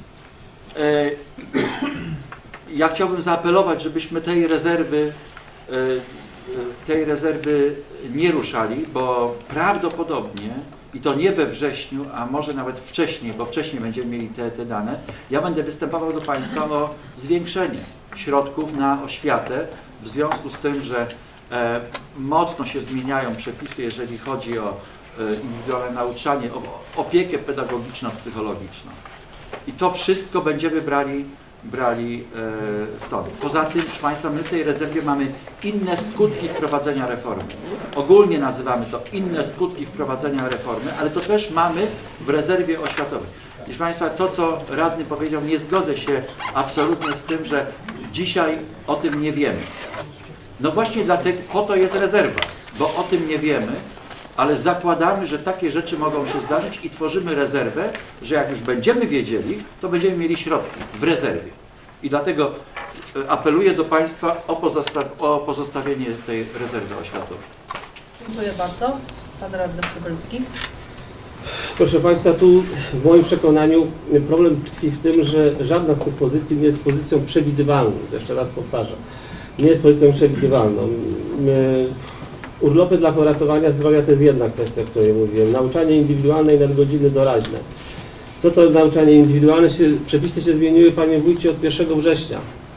ja chciałbym zaapelować, żebyśmy tej rezerwy, tej rezerwy nie ruszali, bo prawdopodobnie, i to nie we wrześniu, a może nawet wcześniej, bo wcześniej będziemy mieli te, te dane, ja będę występował do Państwa o zwiększenie środków na oświatę w związku z tym, że e, mocno się zmieniają przepisy, jeżeli chodzi o e, indywidualne nauczanie, o opiekę pedagogiczno-psychologiczną. I to wszystko będziemy brali, brali e, stąd. Poza tym, proszę Państwa, my w tej rezerwie mamy inne skutki wprowadzenia reformy. Ogólnie nazywamy to inne skutki wprowadzenia reformy, ale to też mamy w rezerwie oświatowej. Proszę Państwa, to co radny powiedział, nie zgodzę się absolutnie z tym, że dzisiaj o tym nie wiemy. No właśnie dlatego, po to jest rezerwa, bo o tym nie wiemy, ale zakładamy, że takie rzeczy mogą się zdarzyć i tworzymy rezerwę, że jak już będziemy wiedzieli, to będziemy mieli środki w rezerwie. I dlatego apeluję do Państwa o, o pozostawienie tej rezerwy oświatowej. Dziękuję bardzo. Pan radny Przybylski. Proszę Państwa, tu w moim przekonaniu problem tkwi w tym, że żadna z tych pozycji nie jest pozycją przewidywalną. Jeszcze raz powtarzam. Nie jest pozycją przewidywalną. My Urlopy dla poratowania zdrowia to jest jedna kwestia, o której mówiłem. Nauczanie indywidualne i nadgodziny doraźne. Co to nauczanie indywidualne? Się, przepisy się zmieniły, panie wójcie, od pierwszego września.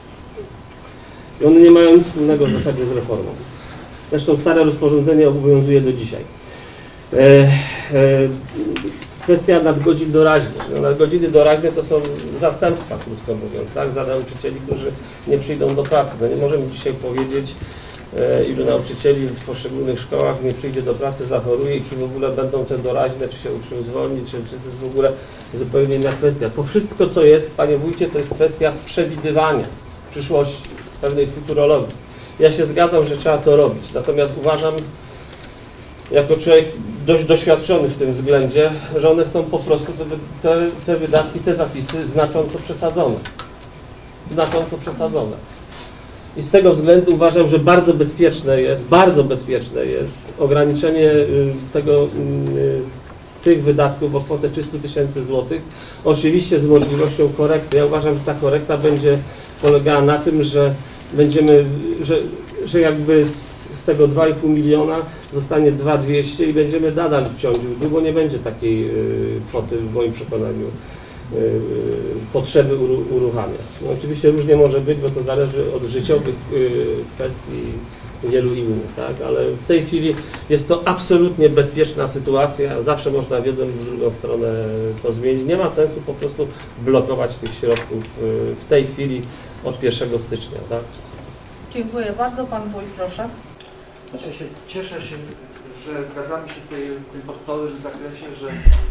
I one nie mają nic wspólnego w zasadzie z reformą. Zresztą stare rozporządzenie obowiązuje do dzisiaj. E, e, kwestia nadgodzin doraźnych. No, nadgodziny doraźne to są zastępstwa, krótko mówiąc, tak? Za nauczycieli, którzy nie przyjdą do pracy. No nie możemy dzisiaj powiedzieć, e, ilu nauczycieli w poszczególnych szkołach nie przyjdzie do pracy, zachoruje i czy w ogóle będą te doraźne, czy się uczniów zwolni, czy, czy to jest w ogóle zupełnie inna kwestia. To wszystko, co jest, panie wójcie, to jest kwestia przewidywania przyszłości, pewnej futurologii. Ja się zgadzam, że trzeba to robić, natomiast uważam, jako człowiek dość doświadczony w tym względzie, że one są po prostu, te, te, te wydatki, te zapisy znacząco przesadzone. Znacząco przesadzone. I z tego względu uważam, że bardzo bezpieczne jest, bardzo bezpieczne jest ograniczenie tego, tych wydatków o kwotę trzysta tysięcy złotych. Oczywiście z możliwością korekty. Ja uważam, że ta korekta będzie polegała na tym, że będziemy, że, że jakby z, z tego dwa i pół miliona zostanie dwa tysiące dwieście i będziemy nadal ciąć. Długo nie będzie takiej y, kwoty w moim przekonaniu y, y, potrzeby uru, uruchamiać. No, oczywiście różnie może być, bo to zależy od życiowych y, kwestii wielu innych, tak? Ale w tej chwili jest to absolutnie bezpieczna sytuacja. Zawsze można w jedną i w drugą stronę to zmienić. Nie ma sensu po prostu blokować tych środków y, w tej chwili od pierwszego stycznia, tak? Dziękuję bardzo. Pan wójt, proszę. Znaczy się, cieszę się, że zgadzamy się tutaj w tym podstawowym zakresie, że,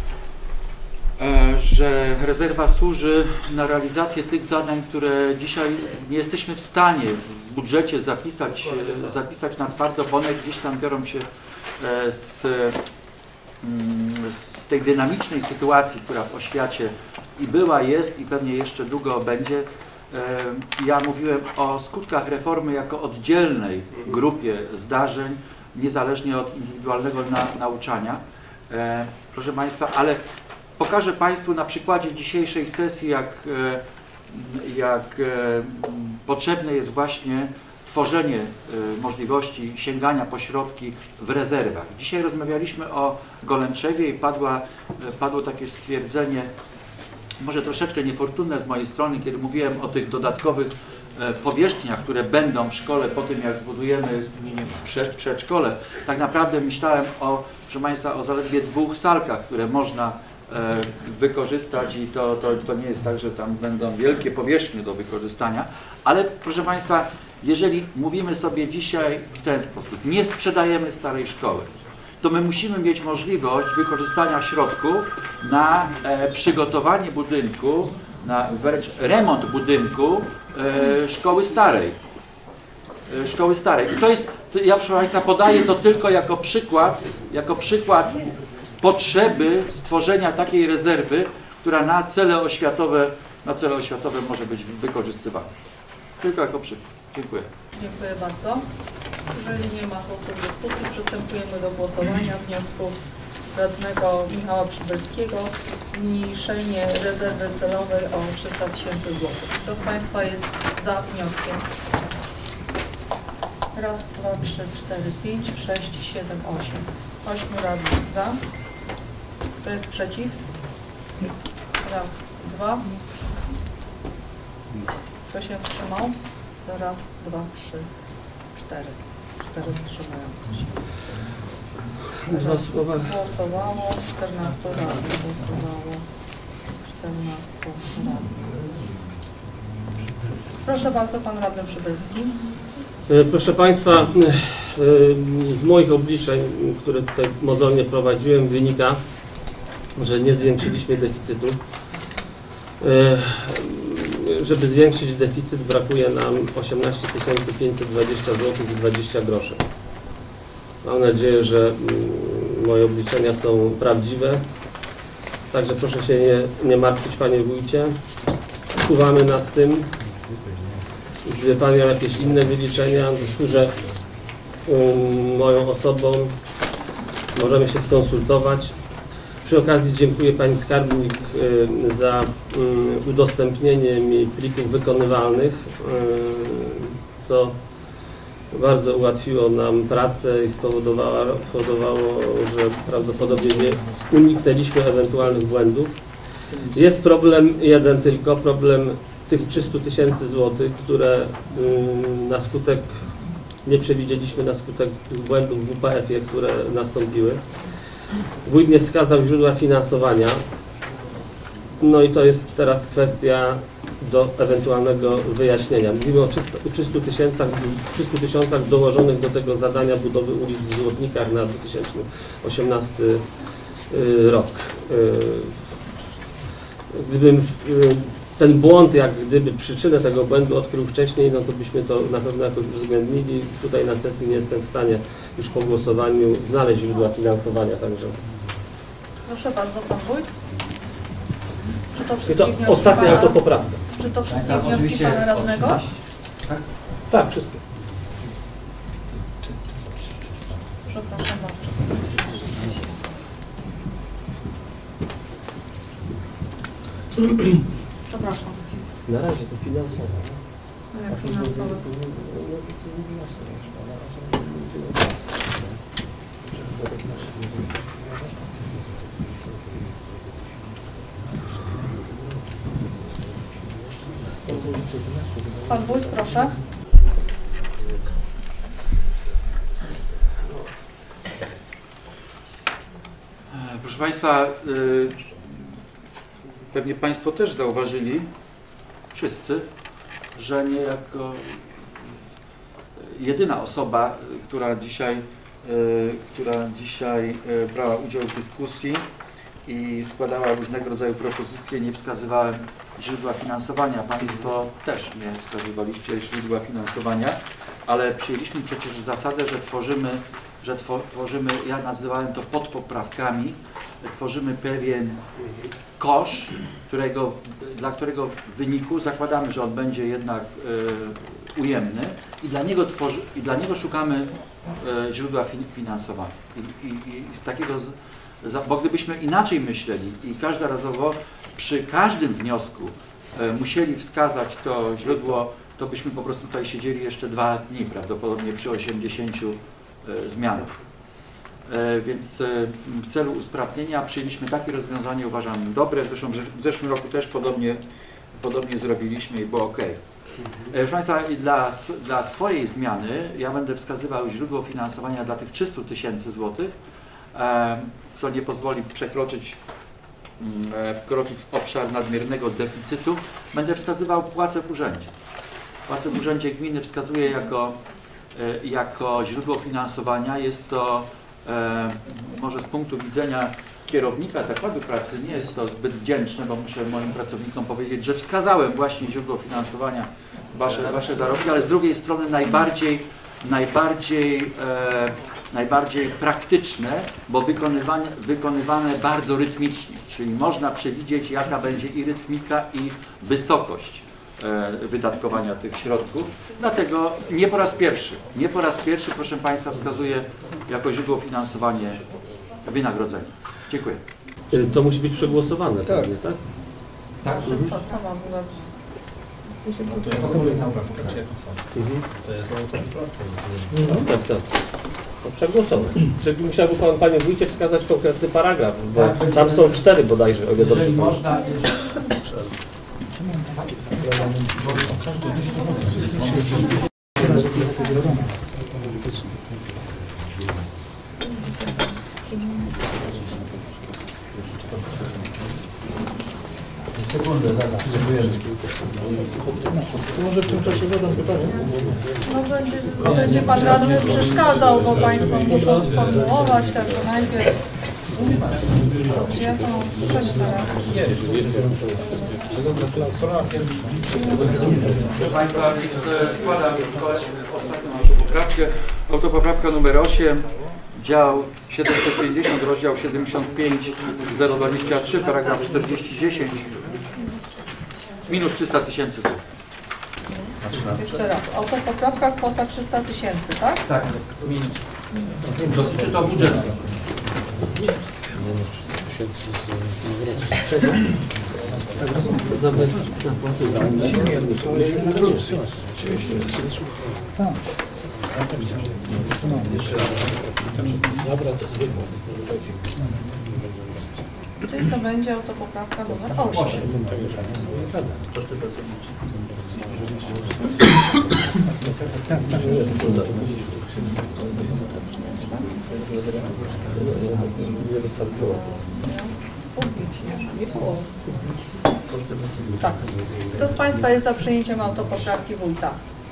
e, że rezerwa służy na realizację tych zadań, które dzisiaj nie jesteśmy w stanie w budżecie zapisać, e, zapisać na twardo, bo one gdzieś tam biorą się e, z, mm, z tej dynamicznej sytuacji, która w oświacie i była, jest i pewnie jeszcze długo będzie. Ja mówiłem o skutkach reformy jako oddzielnej grupie zdarzeń, niezależnie od indywidualnego na, nauczania. E, proszę Państwa, ale pokażę Państwu na przykładzie dzisiejszej sesji, jak, jak e, potrzebne jest właśnie tworzenie e, możliwości sięgania po środki w rezerwach. Dzisiaj rozmawialiśmy o Golęczewie i padła, padło takie stwierdzenie, może troszeczkę niefortunne z mojej strony, kiedy mówiłem o tych dodatkowych e, powierzchniach, które będą w szkole po tym, jak zbudujemy prze, przedszkole. Tak naprawdę myślałem o, proszę Państwa, o zaledwie dwóch salkach, które można e, wykorzystać i to, to, to nie jest tak, że tam będą wielkie powierzchnie do wykorzystania, ale proszę Państwa, jeżeli mówimy sobie dzisiaj w ten sposób, nie sprzedajemy starej szkoły, to my musimy mieć możliwość wykorzystania środków na e, przygotowanie budynku, na wręcz remont budynku e, szkoły starej. E, szkoły starej. I to jest, ja proszę Państwa podaję to tylko jako przykład, jako przykład potrzeby stworzenia takiej rezerwy, która na cele oświatowe, na cele oświatowe może być wykorzystywana. Tylko jako przykład. Dziękuję. Dziękuję bardzo. Jeżeli nie ma posłów dyskusji, przystępujemy do głosowania wniosku radnego Michała Przybylskiego. Zmniejszenie rezerwy celowej o trzysta tysięcy złotych. Kto z Państwa jest za wnioskiem? Raz, dwa, trzy, cztery, pięć, sześć, siedem, osiem. Ośmiu radnych za. Kto jest przeciw? Raz, dwa. Kto się wstrzymał? Raz, dwa, trzy, cztery. Cztery wstrzymujące się. Dwa słowa. Głosowało czternastu radnych. Głosowało czternastu radnych. Proszę bardzo, pan radny Przybylski. Proszę Państwa, z moich obliczeń, które tutaj mozolnie prowadziłem, wynika, że nie zwiększyliśmy deficytu. Żeby zwiększyć deficyt, brakuje nam osiemnaście tysięcy pięćset dwadzieścia złotych i dwadzieścia groszy. Mam nadzieję, że moje obliczenia są prawdziwe. Także proszę się nie, nie martwić, panie wójcie. Czuwamy nad tym. Gdyby pan miał jakieś inne wyliczenia, służę um, moją osobą. Możemy się skonsultować. Przy okazji dziękuję pani skarbnik y, za y, udostępnienie mi plików wykonywalnych, y, co bardzo ułatwiło nam pracę i spowodowało, spowodowało, że prawdopodobnie nie uniknęliśmy ewentualnych błędów. Jest problem jeden tylko, problem tych trzystu tysięcy złotych, które ym, na skutek, nie przewidzieliśmy na skutek tych błędów w W P F-ie, które nastąpiły. Wójt nie wskazał źródła finansowania. No i to jest teraz kwestia do ewentualnego wyjaśnienia. Mówimy o trzystu tysiącach, trzystu tysiącach dołożonych do tego zadania budowy ulic w Złotnikach na dwa tysiące osiemnasty rok. Gdybym ten błąd, jak gdyby przyczynę tego błędu odkrył wcześniej, no to byśmy to na pewno jakoś uwzględnili. Tutaj na sesji nie jestem w stanie już po głosowaniu znaleźć źródła finansowania, także. Proszę bardzo, pan wójt. Czy to I wszystkie to wnioski ostatnia pana, autopoprawka. czy to wszystkie wnioski pana radnego? Tak, wszystkie. Przepraszam bardzo. Przepraszam. Na razie to finansowe. No jak finansowe? Pan wójt, proszę. Proszę Państwa, pewnie Państwo też zauważyli, wszyscy, że niejako jedyna osoba, która dzisiaj, która dzisiaj brała udział w dyskusji i składała różnego rodzaju propozycje, nie wskazywałem źródła finansowania. Państwo też nie wskazywaliście źródła finansowania, ale przyjęliśmy przecież zasadę, że tworzymy, że tworzymy, ja nazywałem to podpoprawkami, tworzymy pewien kosz, którego, dla którego w wyniku zakładamy, że on będzie jednak y, ujemny i dla niego, tworzy, i dla niego szukamy y, źródła fin, finansowania. I, i, i z takiego, z, za, bo gdybyśmy inaczej myśleli i każdorazowo przy każdym wniosku y, musieli wskazać to źródło, to byśmy po prostu tutaj siedzieli jeszcze dwa dni prawdopodobnie przy osiemdziesięciu y, zmianach. Więc w celu usprawnienia przyjęliśmy takie rozwiązanie, uważam, dobre. Zresztą w zeszłym roku też podobnie, podobnie zrobiliśmy i było ok. Proszę Państwa, dla, dla swojej zmiany ja będę wskazywał źródło finansowania dla tych trzystu tysięcy złotych, co nie pozwoli przekroczyć, wkroczyć w obszar nadmiernego deficytu. Będę wskazywał płace w urzędzie. Płace w urzędzie gminy wskazuję jako, jako źródło finansowania. Jest to E, może z punktu widzenia kierownika zakładu pracy nie jest to zbyt wdzięczne, bo muszę moim pracownikom powiedzieć, że wskazałem właśnie źródło finansowania wasze, wasze zarobki, ale z drugiej strony najbardziej, najbardziej, e, najbardziej praktyczne, bo wykonywane, wykonywane bardzo rytmicznie, czyli można przewidzieć, jaka będzie i rytmika, i wysokość wydatkowania tych środków. Dlatego nie po raz pierwszy, nie po raz pierwszy, proszę Państwa, wskazuję jako źródło finansowanie wynagrodzenia. Dziękuję. To musi być przegłosowane, tak? Pewnie, tak? Tak. Co, co mam mówić? Mhm. Tak, tak. To przegłosować. Czyli musiałby Pan, Panie Wójcie, wskazać konkretny paragraf, bo tak, tam są cztery bodajże, o ile dobrze można. Sekundę, zaraz. Może w tym czasie zadam pytanie? No będzie, będzie Pan radny przeszkadzał, bo Państwo muszą sformułować, także najpierw. To gdzie to coś teraz? Proszę Państwa, składam ostatnią autopoprawkę. Autopoprawka numer osiem, dział siedemset pięćdziesiąt, rozdział siedemdziesiąt pięć zero dwadzieścia trzy, paragraf czterdzieści dziesięć, minus trzysta tysięcy złotych. Jeszcze raz. Autopoprawka, kwota trzysta tysięcy, tak? Tak, minus. Dotyczy to budżetu. Czyli to będzie autopoprawka numer osiem. Tak. Kto z Państwa jest za przyjęciem autopoprawki wójta?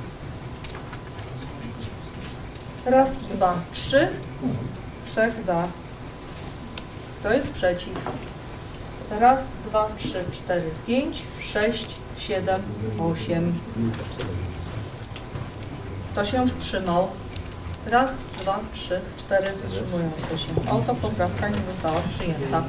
Raz, dwa, trzy. Trzech za. Kto jest przeciw? Raz, dwa, trzy, cztery, pięć, sześć, siedem, osiem. Kto się wstrzymał? Raz, dwa, trzy, cztery wstrzymujące się. Autopoprawka nie została przyjęta.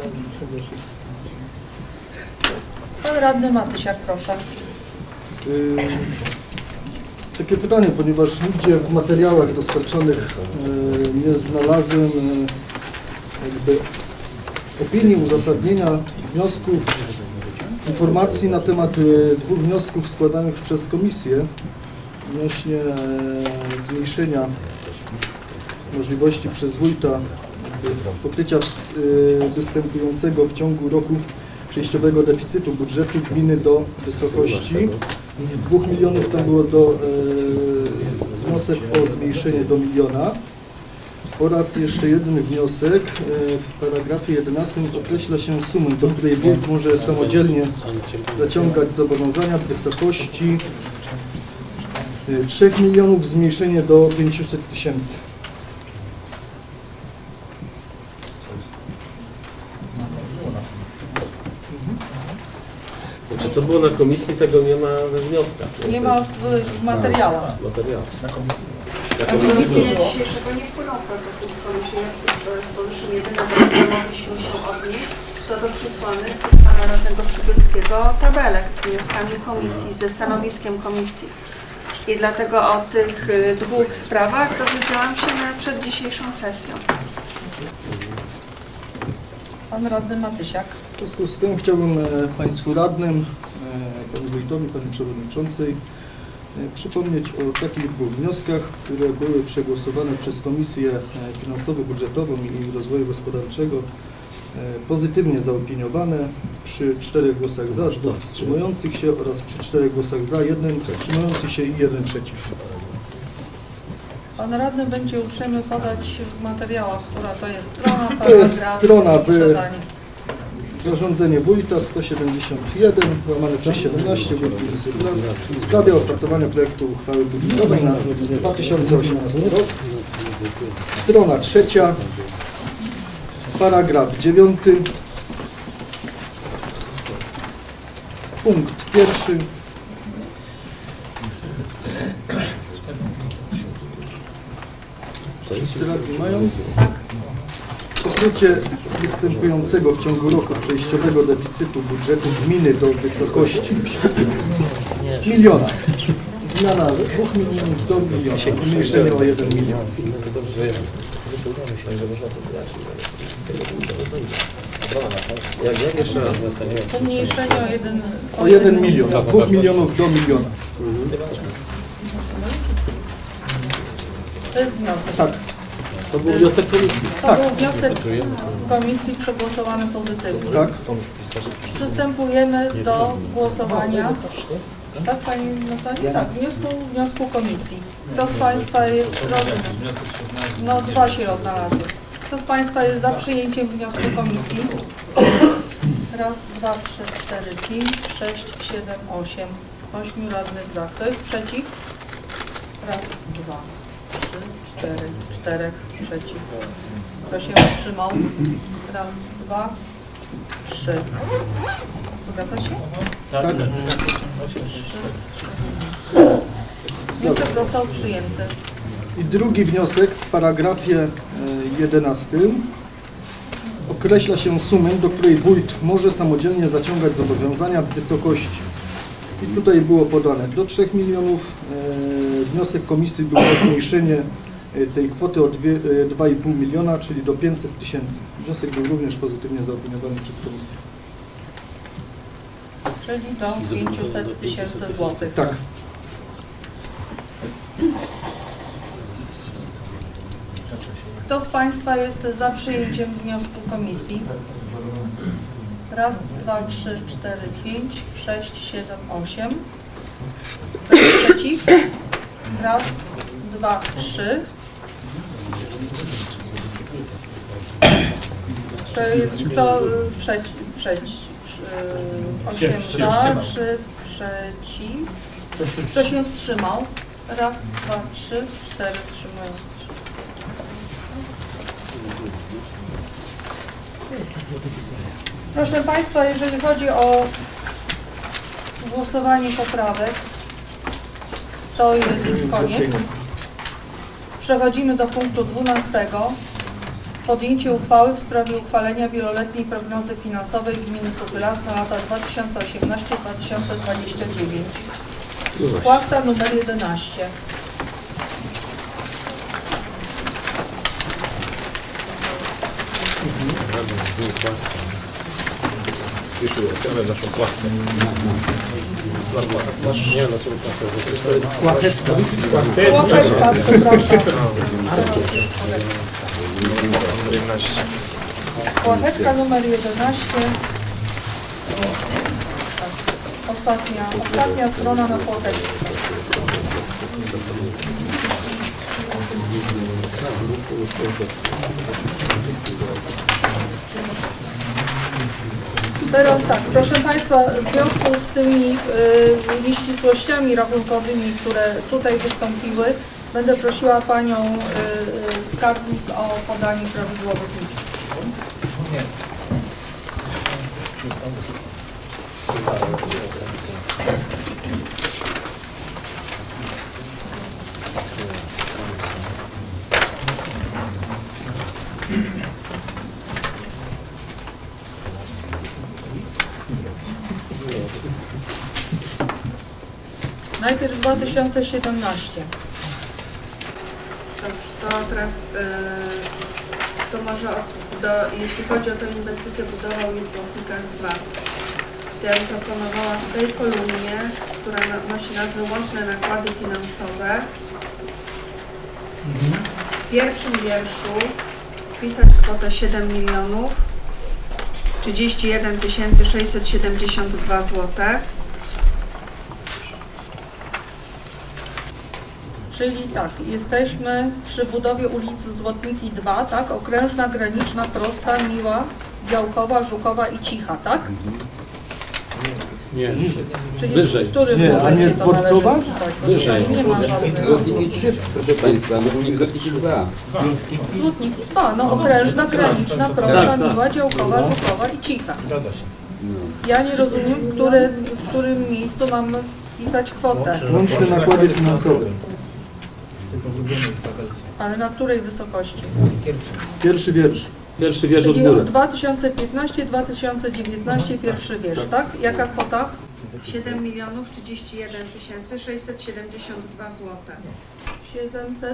Pan radny Matysiak, proszę. Yy, takie pytanie, ponieważ nigdzie w materiałach dostarczonych yy, nie znalazłem yy, jakby opinii, uzasadnienia, wniosków, informacji na temat yy, dwóch wniosków składanych przez komisję odnośnie yy, zmniejszenia możliwości przez wójta jakby pokrycia yy, występującego w ciągu roku przejściowego deficytu budżetu gminy do wysokości z dwóch milionów, tam było do, e, wniosek o zmniejszenie do miliona oraz jeszcze jeden wniosek e, w paragrafie jedenastym określa się sumę, do której wójt może samodzielnie zaciągać zobowiązania w wysokości e, trzech milionów, zmniejszenie do pięciuset tysięcy. Czy to było na komisji, tego nie ma we wnioskach? Nie ma w, w materiałach. Materiał. Komisja dzisiejszego nie wpłynął protokół z komisji z powyższym jedynym, do którego mogliśmy się odnieść, to do przysłanych przez pana radnego Przybylskiego tabelek z wnioskami komisji, ze stanowiskiem komisji. I dlatego o tych y, dwóch sprawach dowiedziałam się przed dzisiejszą sesją. Pan radny Matysiak. W związku z tym chciałbym e, Państwu radnym, e, Panu Wójtowi, Pani Przewodniczącej e, przypomnieć o takich dwóch wnioskach, które były przegłosowane przez Komisję Finansowo-Budżetową i Rozwoju Gospodarczego, e, pozytywnie zaopiniowane przy czterech głosach za, dwóch wstrzymujących się oraz przy czterech głosach za, jeden wstrzymujący się i jeden przeciw. Pan radny będzie uprzejmy podać w materiałach, która to jest strona, To jest paragraf strona i zadanie. Zarządzenie wójta sto siedemdziesiąt jeden, łamane przez siedemnaście, wójt Górysy Las, w sprawie opracowania projektu uchwały budżetowej na dwa tysiące osiemnasty rok. Strona trzecia, paragraf dziewiąty, punkt pierwszy. Wszyscy radni mają? Pokrycie występującego w ciągu roku przejściowego deficytu budżetu gminy do wysokości miliona. Zmiana z dwóch milionów do miliona. Zmniejszenie o jeden milion. Jak, jak jeszcze raz? Pomniejszenie o jeden, O jeden milion. Z dwóch milionów do miliona. To jest wniosek. Tak. To był wniosek komisji. To Tak. był wniosek komisji przegłosowany pozytywnie. Tak. Przystępujemy do głosowania. Tak, Pani Natalia? Tak, wniosku, wniosku komisji. Kto z Państwa jest... No, dwa się odnalazły. Kto z Państwa jest za przyjęciem wniosku komisji? Raz, dwa, trzy, cztery, pięć, sześć, siedem, osiem. Ośmiu radnych za. Kto jest przeciw? Raz, dwa, trzy, cztery, czterech przeciw. Kto się wstrzymał? Raz, dwa, trzy. Zgadza się? Tak. Wniosek został przyjęty. I drugi wniosek w paragrafie jedenastym określa się sumę, do której wójt może samodzielnie zaciągać zobowiązania w wysokości. I tutaj było podane do trzech milionów. Wniosek komisji był o zmniejszenie tej kwoty o dwa i pół miliona, czyli do pięćset tysięcy. Wniosek był również pozytywnie zaopiniowany przez komisję. Czyli do pięciuset tysięcy złotych. Tak. Kto z Państwa jest za przyjęciem wniosku komisji? Raz, dwa, trzy, cztery, pięć, sześć, siedem, osiem. Kto jest przeciw? Raz, dwa, trzy. To jest kto przeciw? Przeciw. osiem za, trzy przeciw. Kto się wstrzymał? Raz, dwa, trzy, cztery wstrzymujący się. Proszę Państwa, jeżeli chodzi o głosowanie poprawek, to jest koniec. Przechodzimy do punktu dwunastego. Podjęcie uchwały w sprawie uchwalenia wieloletniej prognozy finansowej gminy Suchy Las na lata dwa tysiące osiemnasty do dwa tysiące dwudziestego dziewiątego. Płachta numer jedenaście. Jeszcze raz, naszą płachkę. Nie, naszą płachkę. To jest płachetka. Płachetka, przepraszam. Płachetka numer jedenaście. Ostatnia, ostatnia strona na płachetce. Teraz tak, proszę Państwa, w związku z tymi y, nieścisłościami rachunkowymi, które tutaj wystąpiły, będę prosiła Panią y, y, skarbnik o podanie prawidłowych liczb. Nie. Najpierw dwa tysiące siedemnaście. Dobrze, to teraz yy, to może od, do, jeśli chodzi o tę inwestycję budowa ulic w Ochnikach dwa. Ja bym proponowała w tej kolumnie, która na, nosi nazwę łączne nakłady finansowe. W pierwszym wierszu wpisać kwotę siedem milionów trzydzieści jeden tysięcy sześćset siedemdziesiąt dwa złote. Czyli tak, jesteśmy przy budowie ulicy Złotniki dwa, tak? Okrężna, graniczna, prosta, Miła, Działkowa, Żukowa i Cicha, tak? Nie, Czyli wyżej. który Nie, a nie Dworcowa? Wyżej. Nie ma żadnego. Złotniki trzy, proszę Państwa, Złotnik Złotniki dwa. Złotniki dwa, no okrężna, graniczna, prosta, Tak, tak. Miła, Działkowa, Żukowa i Cicha. Ja nie rozumiem, w, który, w którym miejscu mamy wpisać kwotę. Łączne nakłady finansowe. Ale na której wysokości? Pierwszy wiersz. Pierwszy wiersz od Czyli góry. dwa tysiące piętnaście do dwa tysiące dziewiętnaście pierwszy wiersz, tak? Jaka kwota? siedem milionów trzydzieści jeden tysięcy sześćset siedemdziesiąt dwa złote. siedemset?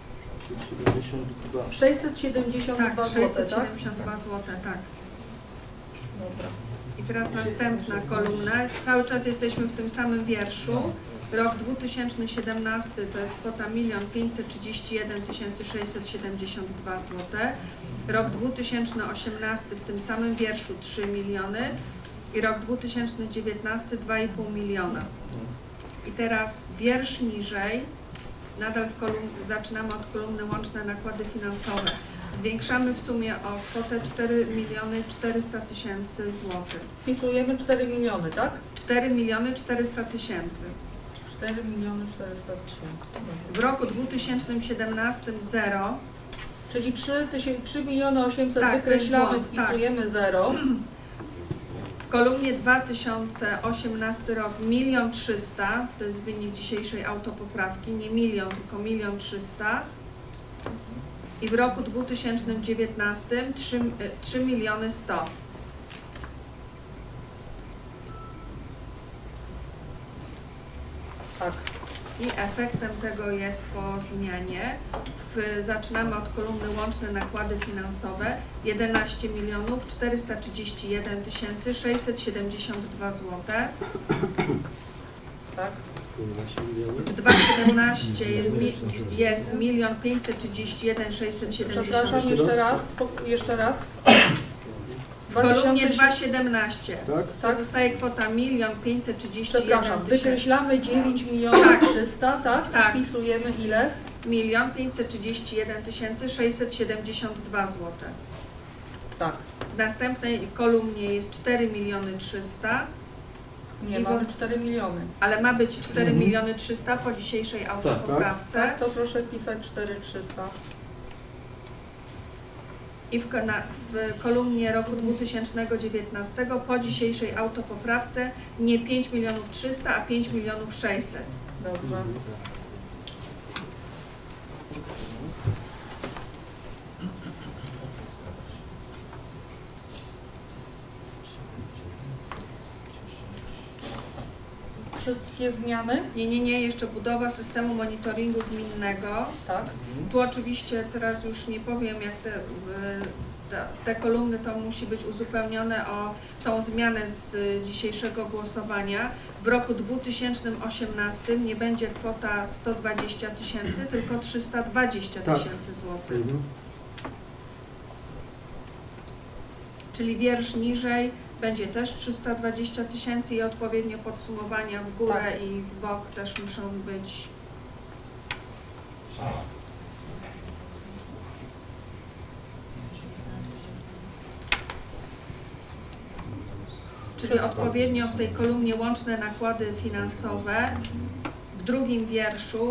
sześćset siedemdziesiąt dwa Tak, złote, sześćset tak? siedemdziesiąt dwa złote, tak. Dobra. I teraz następna kolumna. Cały czas jesteśmy w tym samym wierszu. Rok dwa tysiące siedemnasty to jest kwota jeden pięćset trzydzieści jeden tysięcy sześćset siedemdziesiąt dwa złote. Rok dwa tysiące osiemnasty w tym samym wierszu trzy miliony i rok dwa tysiące dziewiętnasty dwa i pół miliona. I teraz wiersz niżej, nadal w kolumn, zaczynamy od kolumny łączne nakłady finansowe. Zwiększamy w sumie o kwotę cztery miliony czterysta tysięcy złotych. Wpisujemy cztery miliony, tak? cztery miliony czterysta tysięcy. cztery miliony czterysta tysięcy. W roku dwa tysiące siedemnastym zero. Czyli trzy miliony osiemset Tak, wykreślamy, to jest błąd, wpisujemy zero. W kolumnie dwa tysiące osiemnasty rok milion trzysta, to jest wynik dzisiejszej autopoprawki, nie milion, tylko milion trzysta. I w roku dwa tysiące dziewiętnastym trzy miliony sto. Tak. I efektem tego jest po zmianie, w, zaczynamy od kolumny łączne nakłady finansowe jedenaście milionów czterysta trzydzieści jeden tysięcy sześćset siedemdziesiąt dwa złote. Tak. W dwa tysiące siedemnastym jest, mi, jest milion pięćset trzydzieści jeden sześćset siedemdziesiąt. Przepraszam, jeszcze raz, po, jeszcze raz. W kolumnie dwa tysiące siedemnaście Tak? Tak. pozostaje kwota milion pięćset trzydzieści jeden Przepraszam, tysięcy. wykreślamy dziewięć milionów trzysta, tak? Tak. Wpisujemy ile? milion pięćset trzydzieści jeden tysięcy sześćset siedemdziesiąt dwa złote. Tak. W następnej kolumnie jest cztery miliony trzysta. Nie, I mamy wo- cztery miliony. Ale ma być cztery miliony trzysta po dzisiejszej autopoprawce. Tak, to proszę wpisać cztery trzysta. I w, ko- na, w kolumnie roku dwa tysiące dziewiętnastego po dzisiejszej autopoprawce nie pięć milionów trzysta, a pięć milionów sześćset. Dobrze. Wszystkie zmiany? Nie, nie, nie, jeszcze budowa systemu monitoringu gminnego. Tak. Tu oczywiście teraz już nie powiem, jak te, y, te, te kolumny to musi być uzupełnione o tą zmianę z dzisiejszego głosowania. W roku dwa tysiące osiemnastym nie będzie kwota sto dwadzieścia tysięcy, tylko trzysta dwadzieścia tysięcy złotych. Mhm. Czyli wiersz niżej będzie też trzysta dwadzieścia tysięcy i odpowiednio podsumowania w górę Tak. i w bok też muszą być. Czyli odpowiednio w tej kolumnie łączne nakłady finansowe, w drugim wierszu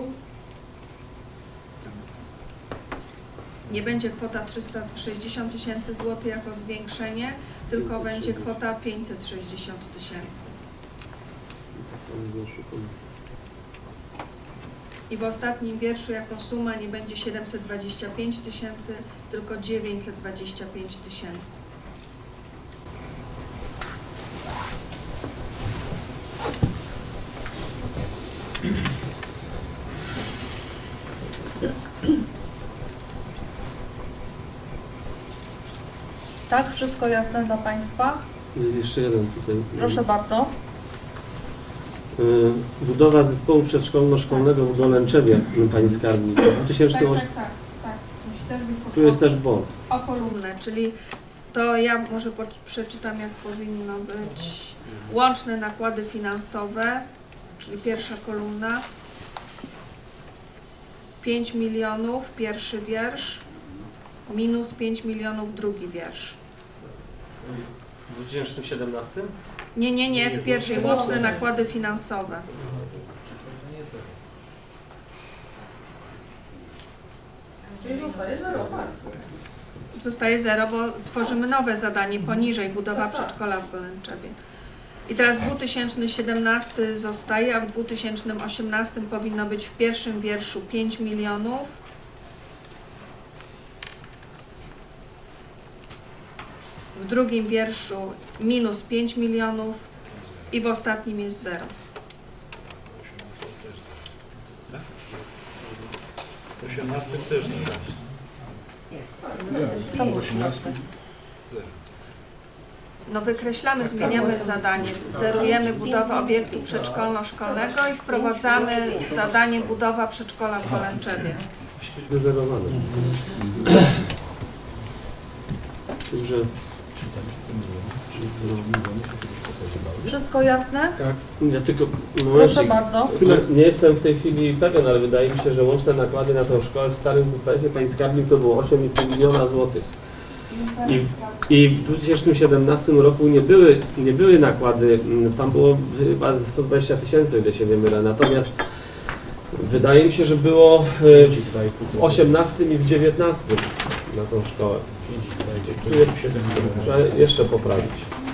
nie będzie kwota trzysta sześćdziesiąt tysięcy złotych jako zwiększenie, tylko będzie kwota pięćset sześćdziesiąt tysięcy. I w ostatnim wierszu jako suma nie będzie siedemset dwadzieścia pięć tysięcy, tylko dziewięćset dwadzieścia pięć tysięcy. Tak, wszystko jasne dla Państwa? Jest jeszcze jeden tutaj. Proszę bardzo. Y, Budowa zespołu przedszkolno-szkolnego w Golęczewie, Pani Skarbnik. Tak, dwa tysiące osiem. tak, tak, tak. Musi też być Tu jest też błąd. o kolumnę, czyli to ja może po, przeczytam, jak powinno być. Łączne nakłady finansowe, czyli pierwsza kolumna. pięć milionów, pierwszy wiersz, minus pięć milionów, drugi wiersz. W dwa tysiące siedemnastym? Nie, nie, nie, w pierwszej łączne nakłady finansowe. Czyli zostaje zero, tak. Zostaje zero, bo tworzymy nowe zadanie poniżej, budowa przedszkola w Golęczewie. I teraz dwa tysiące siedemnasty zostaje, a w dwa tysiące osiemnastym powinno być w pierwszym wierszu pięć milionów. W drugim wierszu minus pięć milionów i w ostatnim jest zero. osiemnasty też nie da. No wykreślamy, zmieniamy zadanie, zerujemy budowę obiektu przedszkolno-szkolnego i wprowadzamy zadanie budowa przedszkola w Golęczewie. Wyzerowane. Także... Wszystko jasne? Tak. Ja tylko Proszę momencik. bardzo. Nie jestem w tej chwili pewien, ale wydaje mi się, że łączne nakłady na tę szkołę w starym W P F-ie Pani Skarbnik to było osiem i pół miliona złotych. I, I w dwa tysiące siedemnastym roku nie były, nie były nakłady, tam było chyba sto dwadzieścia tysięcy, o ile się nie mylę. Natomiast wydaje mi się, że było w osiemnastym i w dziewiętnastym na tą szkołę. Tu jest, trzeba jeszcze poprawić.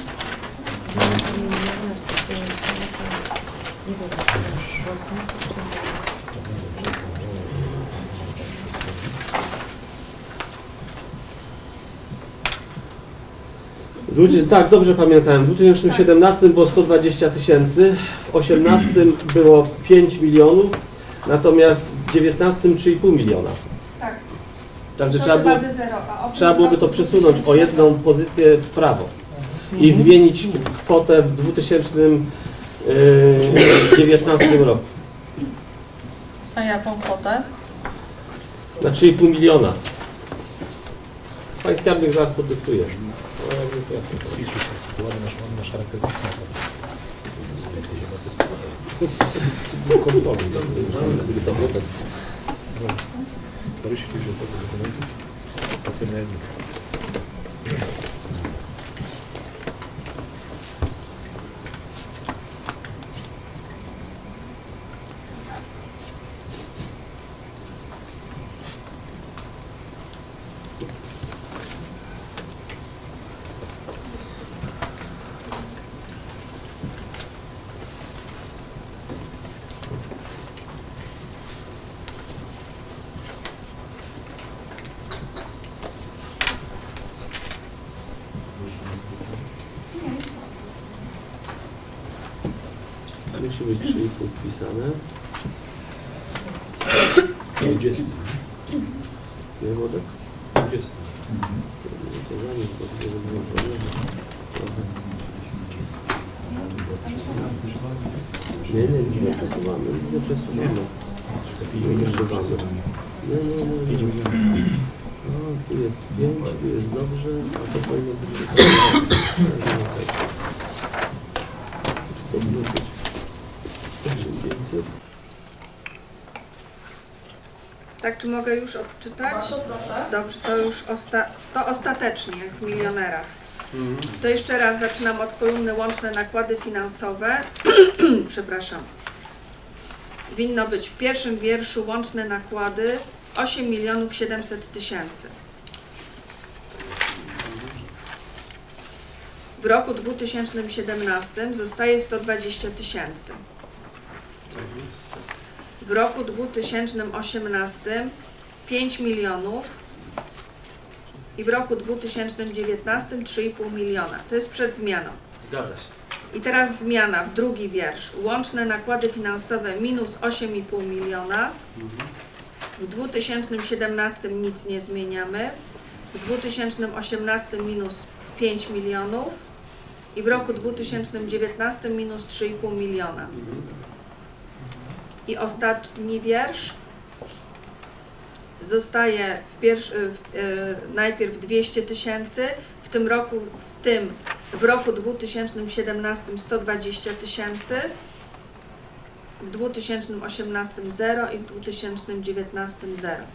Tak, dobrze pamiętałem. W dwa tysiące siedemnastym było sto dwadzieścia tysięcy, w osiemnastym było pięć milionów, natomiast w dziewiętnastym trzy i pół miliona. Tak. Także To trzeba, było, trzeba wyzerować. A oprócz trzeba byłoby to roku przesunąć o jedną pozycję w prawo i zmienić kwotę w dwa tysiące dziewiętnastym roku. Na jaką kwotę? Na trzy i pół miliona. Pani skarbnik zaraz podyktuje. No, jakby to jak to Pisze się, ładny nasz, ładny nasz charakterystyczny. kontroli. Porusi się do dokumentów. Pacjent. Musi być trzy i pół wpisane. dwudziesty. Nie Włodek? dwudziesty. To za nic, bo to nie było problemu. Nie, nie, nic nie przesuwamy, nic nie przesuwamy. Nie przesuwamy. Nie, nie, nie, nie. No, tu jest pięć, tu jest dobrze, a to powinno być powinno być Tak, czy mogę już odczytać? Bardzo proszę. Dobrze, to już osta to ostatecznie, jak w milionerach. Mhm. To jeszcze raz zaczynam od kolumny łączne nakłady finansowe. Przepraszam. Winno być w pierwszym wierszu łączne nakłady osiem milionów siedemset tysięcy. W roku dwa tysiące siedemnastym zostaje sto dwadzieścia tysięcy. W roku dwa tysiące osiemnastym pięć milionów i w roku dwa tysiące dziewiętnastym trzy i pół miliona. To jest przed zmianą. Zgadza się. I teraz zmiana w drugi wiersz. Łączne nakłady finansowe minus osiem i pół miliona. W dwa tysiące siedemnastym nic nie zmieniamy. W dwa tysiące osiemnastym minus pięć milionów. I w roku dwa tysiące dziewiętnastym minus trzy i pół miliona. I ostatni wiersz zostaje w pierwszy, w, y, najpierw dwieście tysięcy, w tym roku, w tym w roku dwa tysiące siedemnastym sto dwadzieścia tysięcy, w dwa tysiące osiemnastym zero i w dwa tysiące dziewiętnastym zero.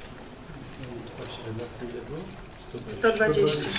sto dwadzieścia.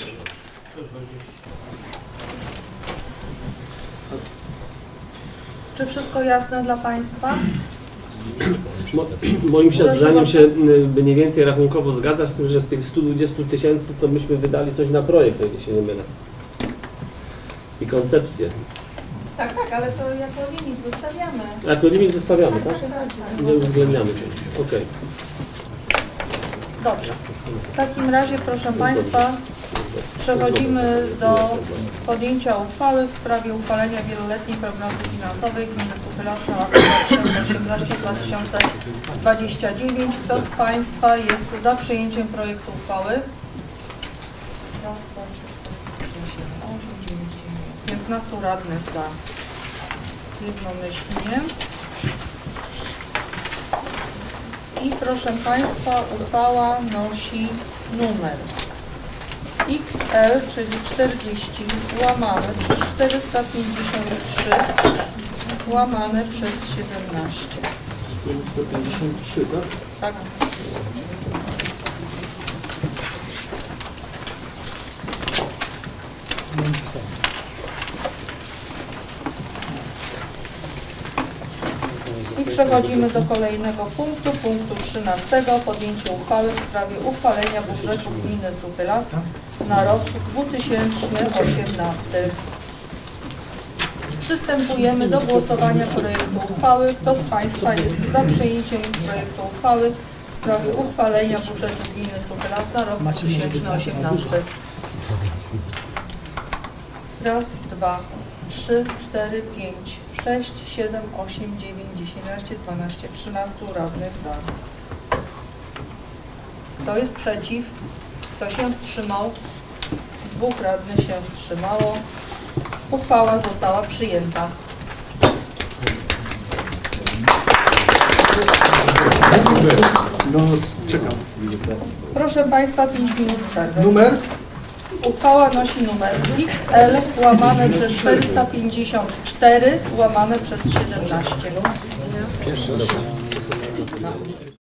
Czy wszystko jasne dla Państwa? Mo, moim się zdaniem się y, mniej więcej rachunkowo zgadza z tym, że z tych stu dwudziestu tysięcy to myśmy wydali coś na projekt, o ile się nie mylę. I koncepcję. Tak, tak, ale to jako limit zostawiamy. Jako limit zostawiamy, tak? Nie uwzględniamy się. Okej. Dobrze. W takim razie, proszę Państwa, przechodzimy do podjęcia uchwały w sprawie uchwalenia wieloletniej prognozy finansowej gminy Suchylas na lata dwa tysiące osiemnasty do dwa tysiące dwudziestego dziewiątego. Kto z Państwa jest za przyjęciem projektu uchwały? Raz, dwa, trzy, cztery, pięć, sześć, siedem, osiem, dziewięć, dziesięć. piętnastu radnych za. Jednomyślnie. I proszę Państwa, uchwała nosi numer X L, czyli czterdzieści łamane przez czterysta pięćdziesiąt trzy łamane przez siedemnaście. czterysta pięćdziesiąt trzy, tak? Tak. I przechodzimy do kolejnego punktu, punktu trzynastego. Podjęcie uchwały w sprawie uchwalenia budżetu gminy Suchylas na rok dwa tysiące osiemnasty. Przystępujemy do głosowania projektu uchwały. Kto z Państwa jest za przyjęciem projektu uchwały w sprawie uchwalenia budżetu gminy Suchylas na rok dwa tysiące osiemnasty? Raz, dwa, trzy, cztery, pięć, sześć, siedem, osiem, dziewięć, dziesięć, dwanaście, trzynastu radnych za. Kto jest przeciw? Kto się wstrzymał? Dwóch radnych się wstrzymało. Uchwała została przyjęta. No, czekam. Proszę Państwa, pięć minut przerwy. Numer? Uchwała nosi numer X L łamane przez czterysta pięćdziesiąt cztery łamane przez siedemnaście.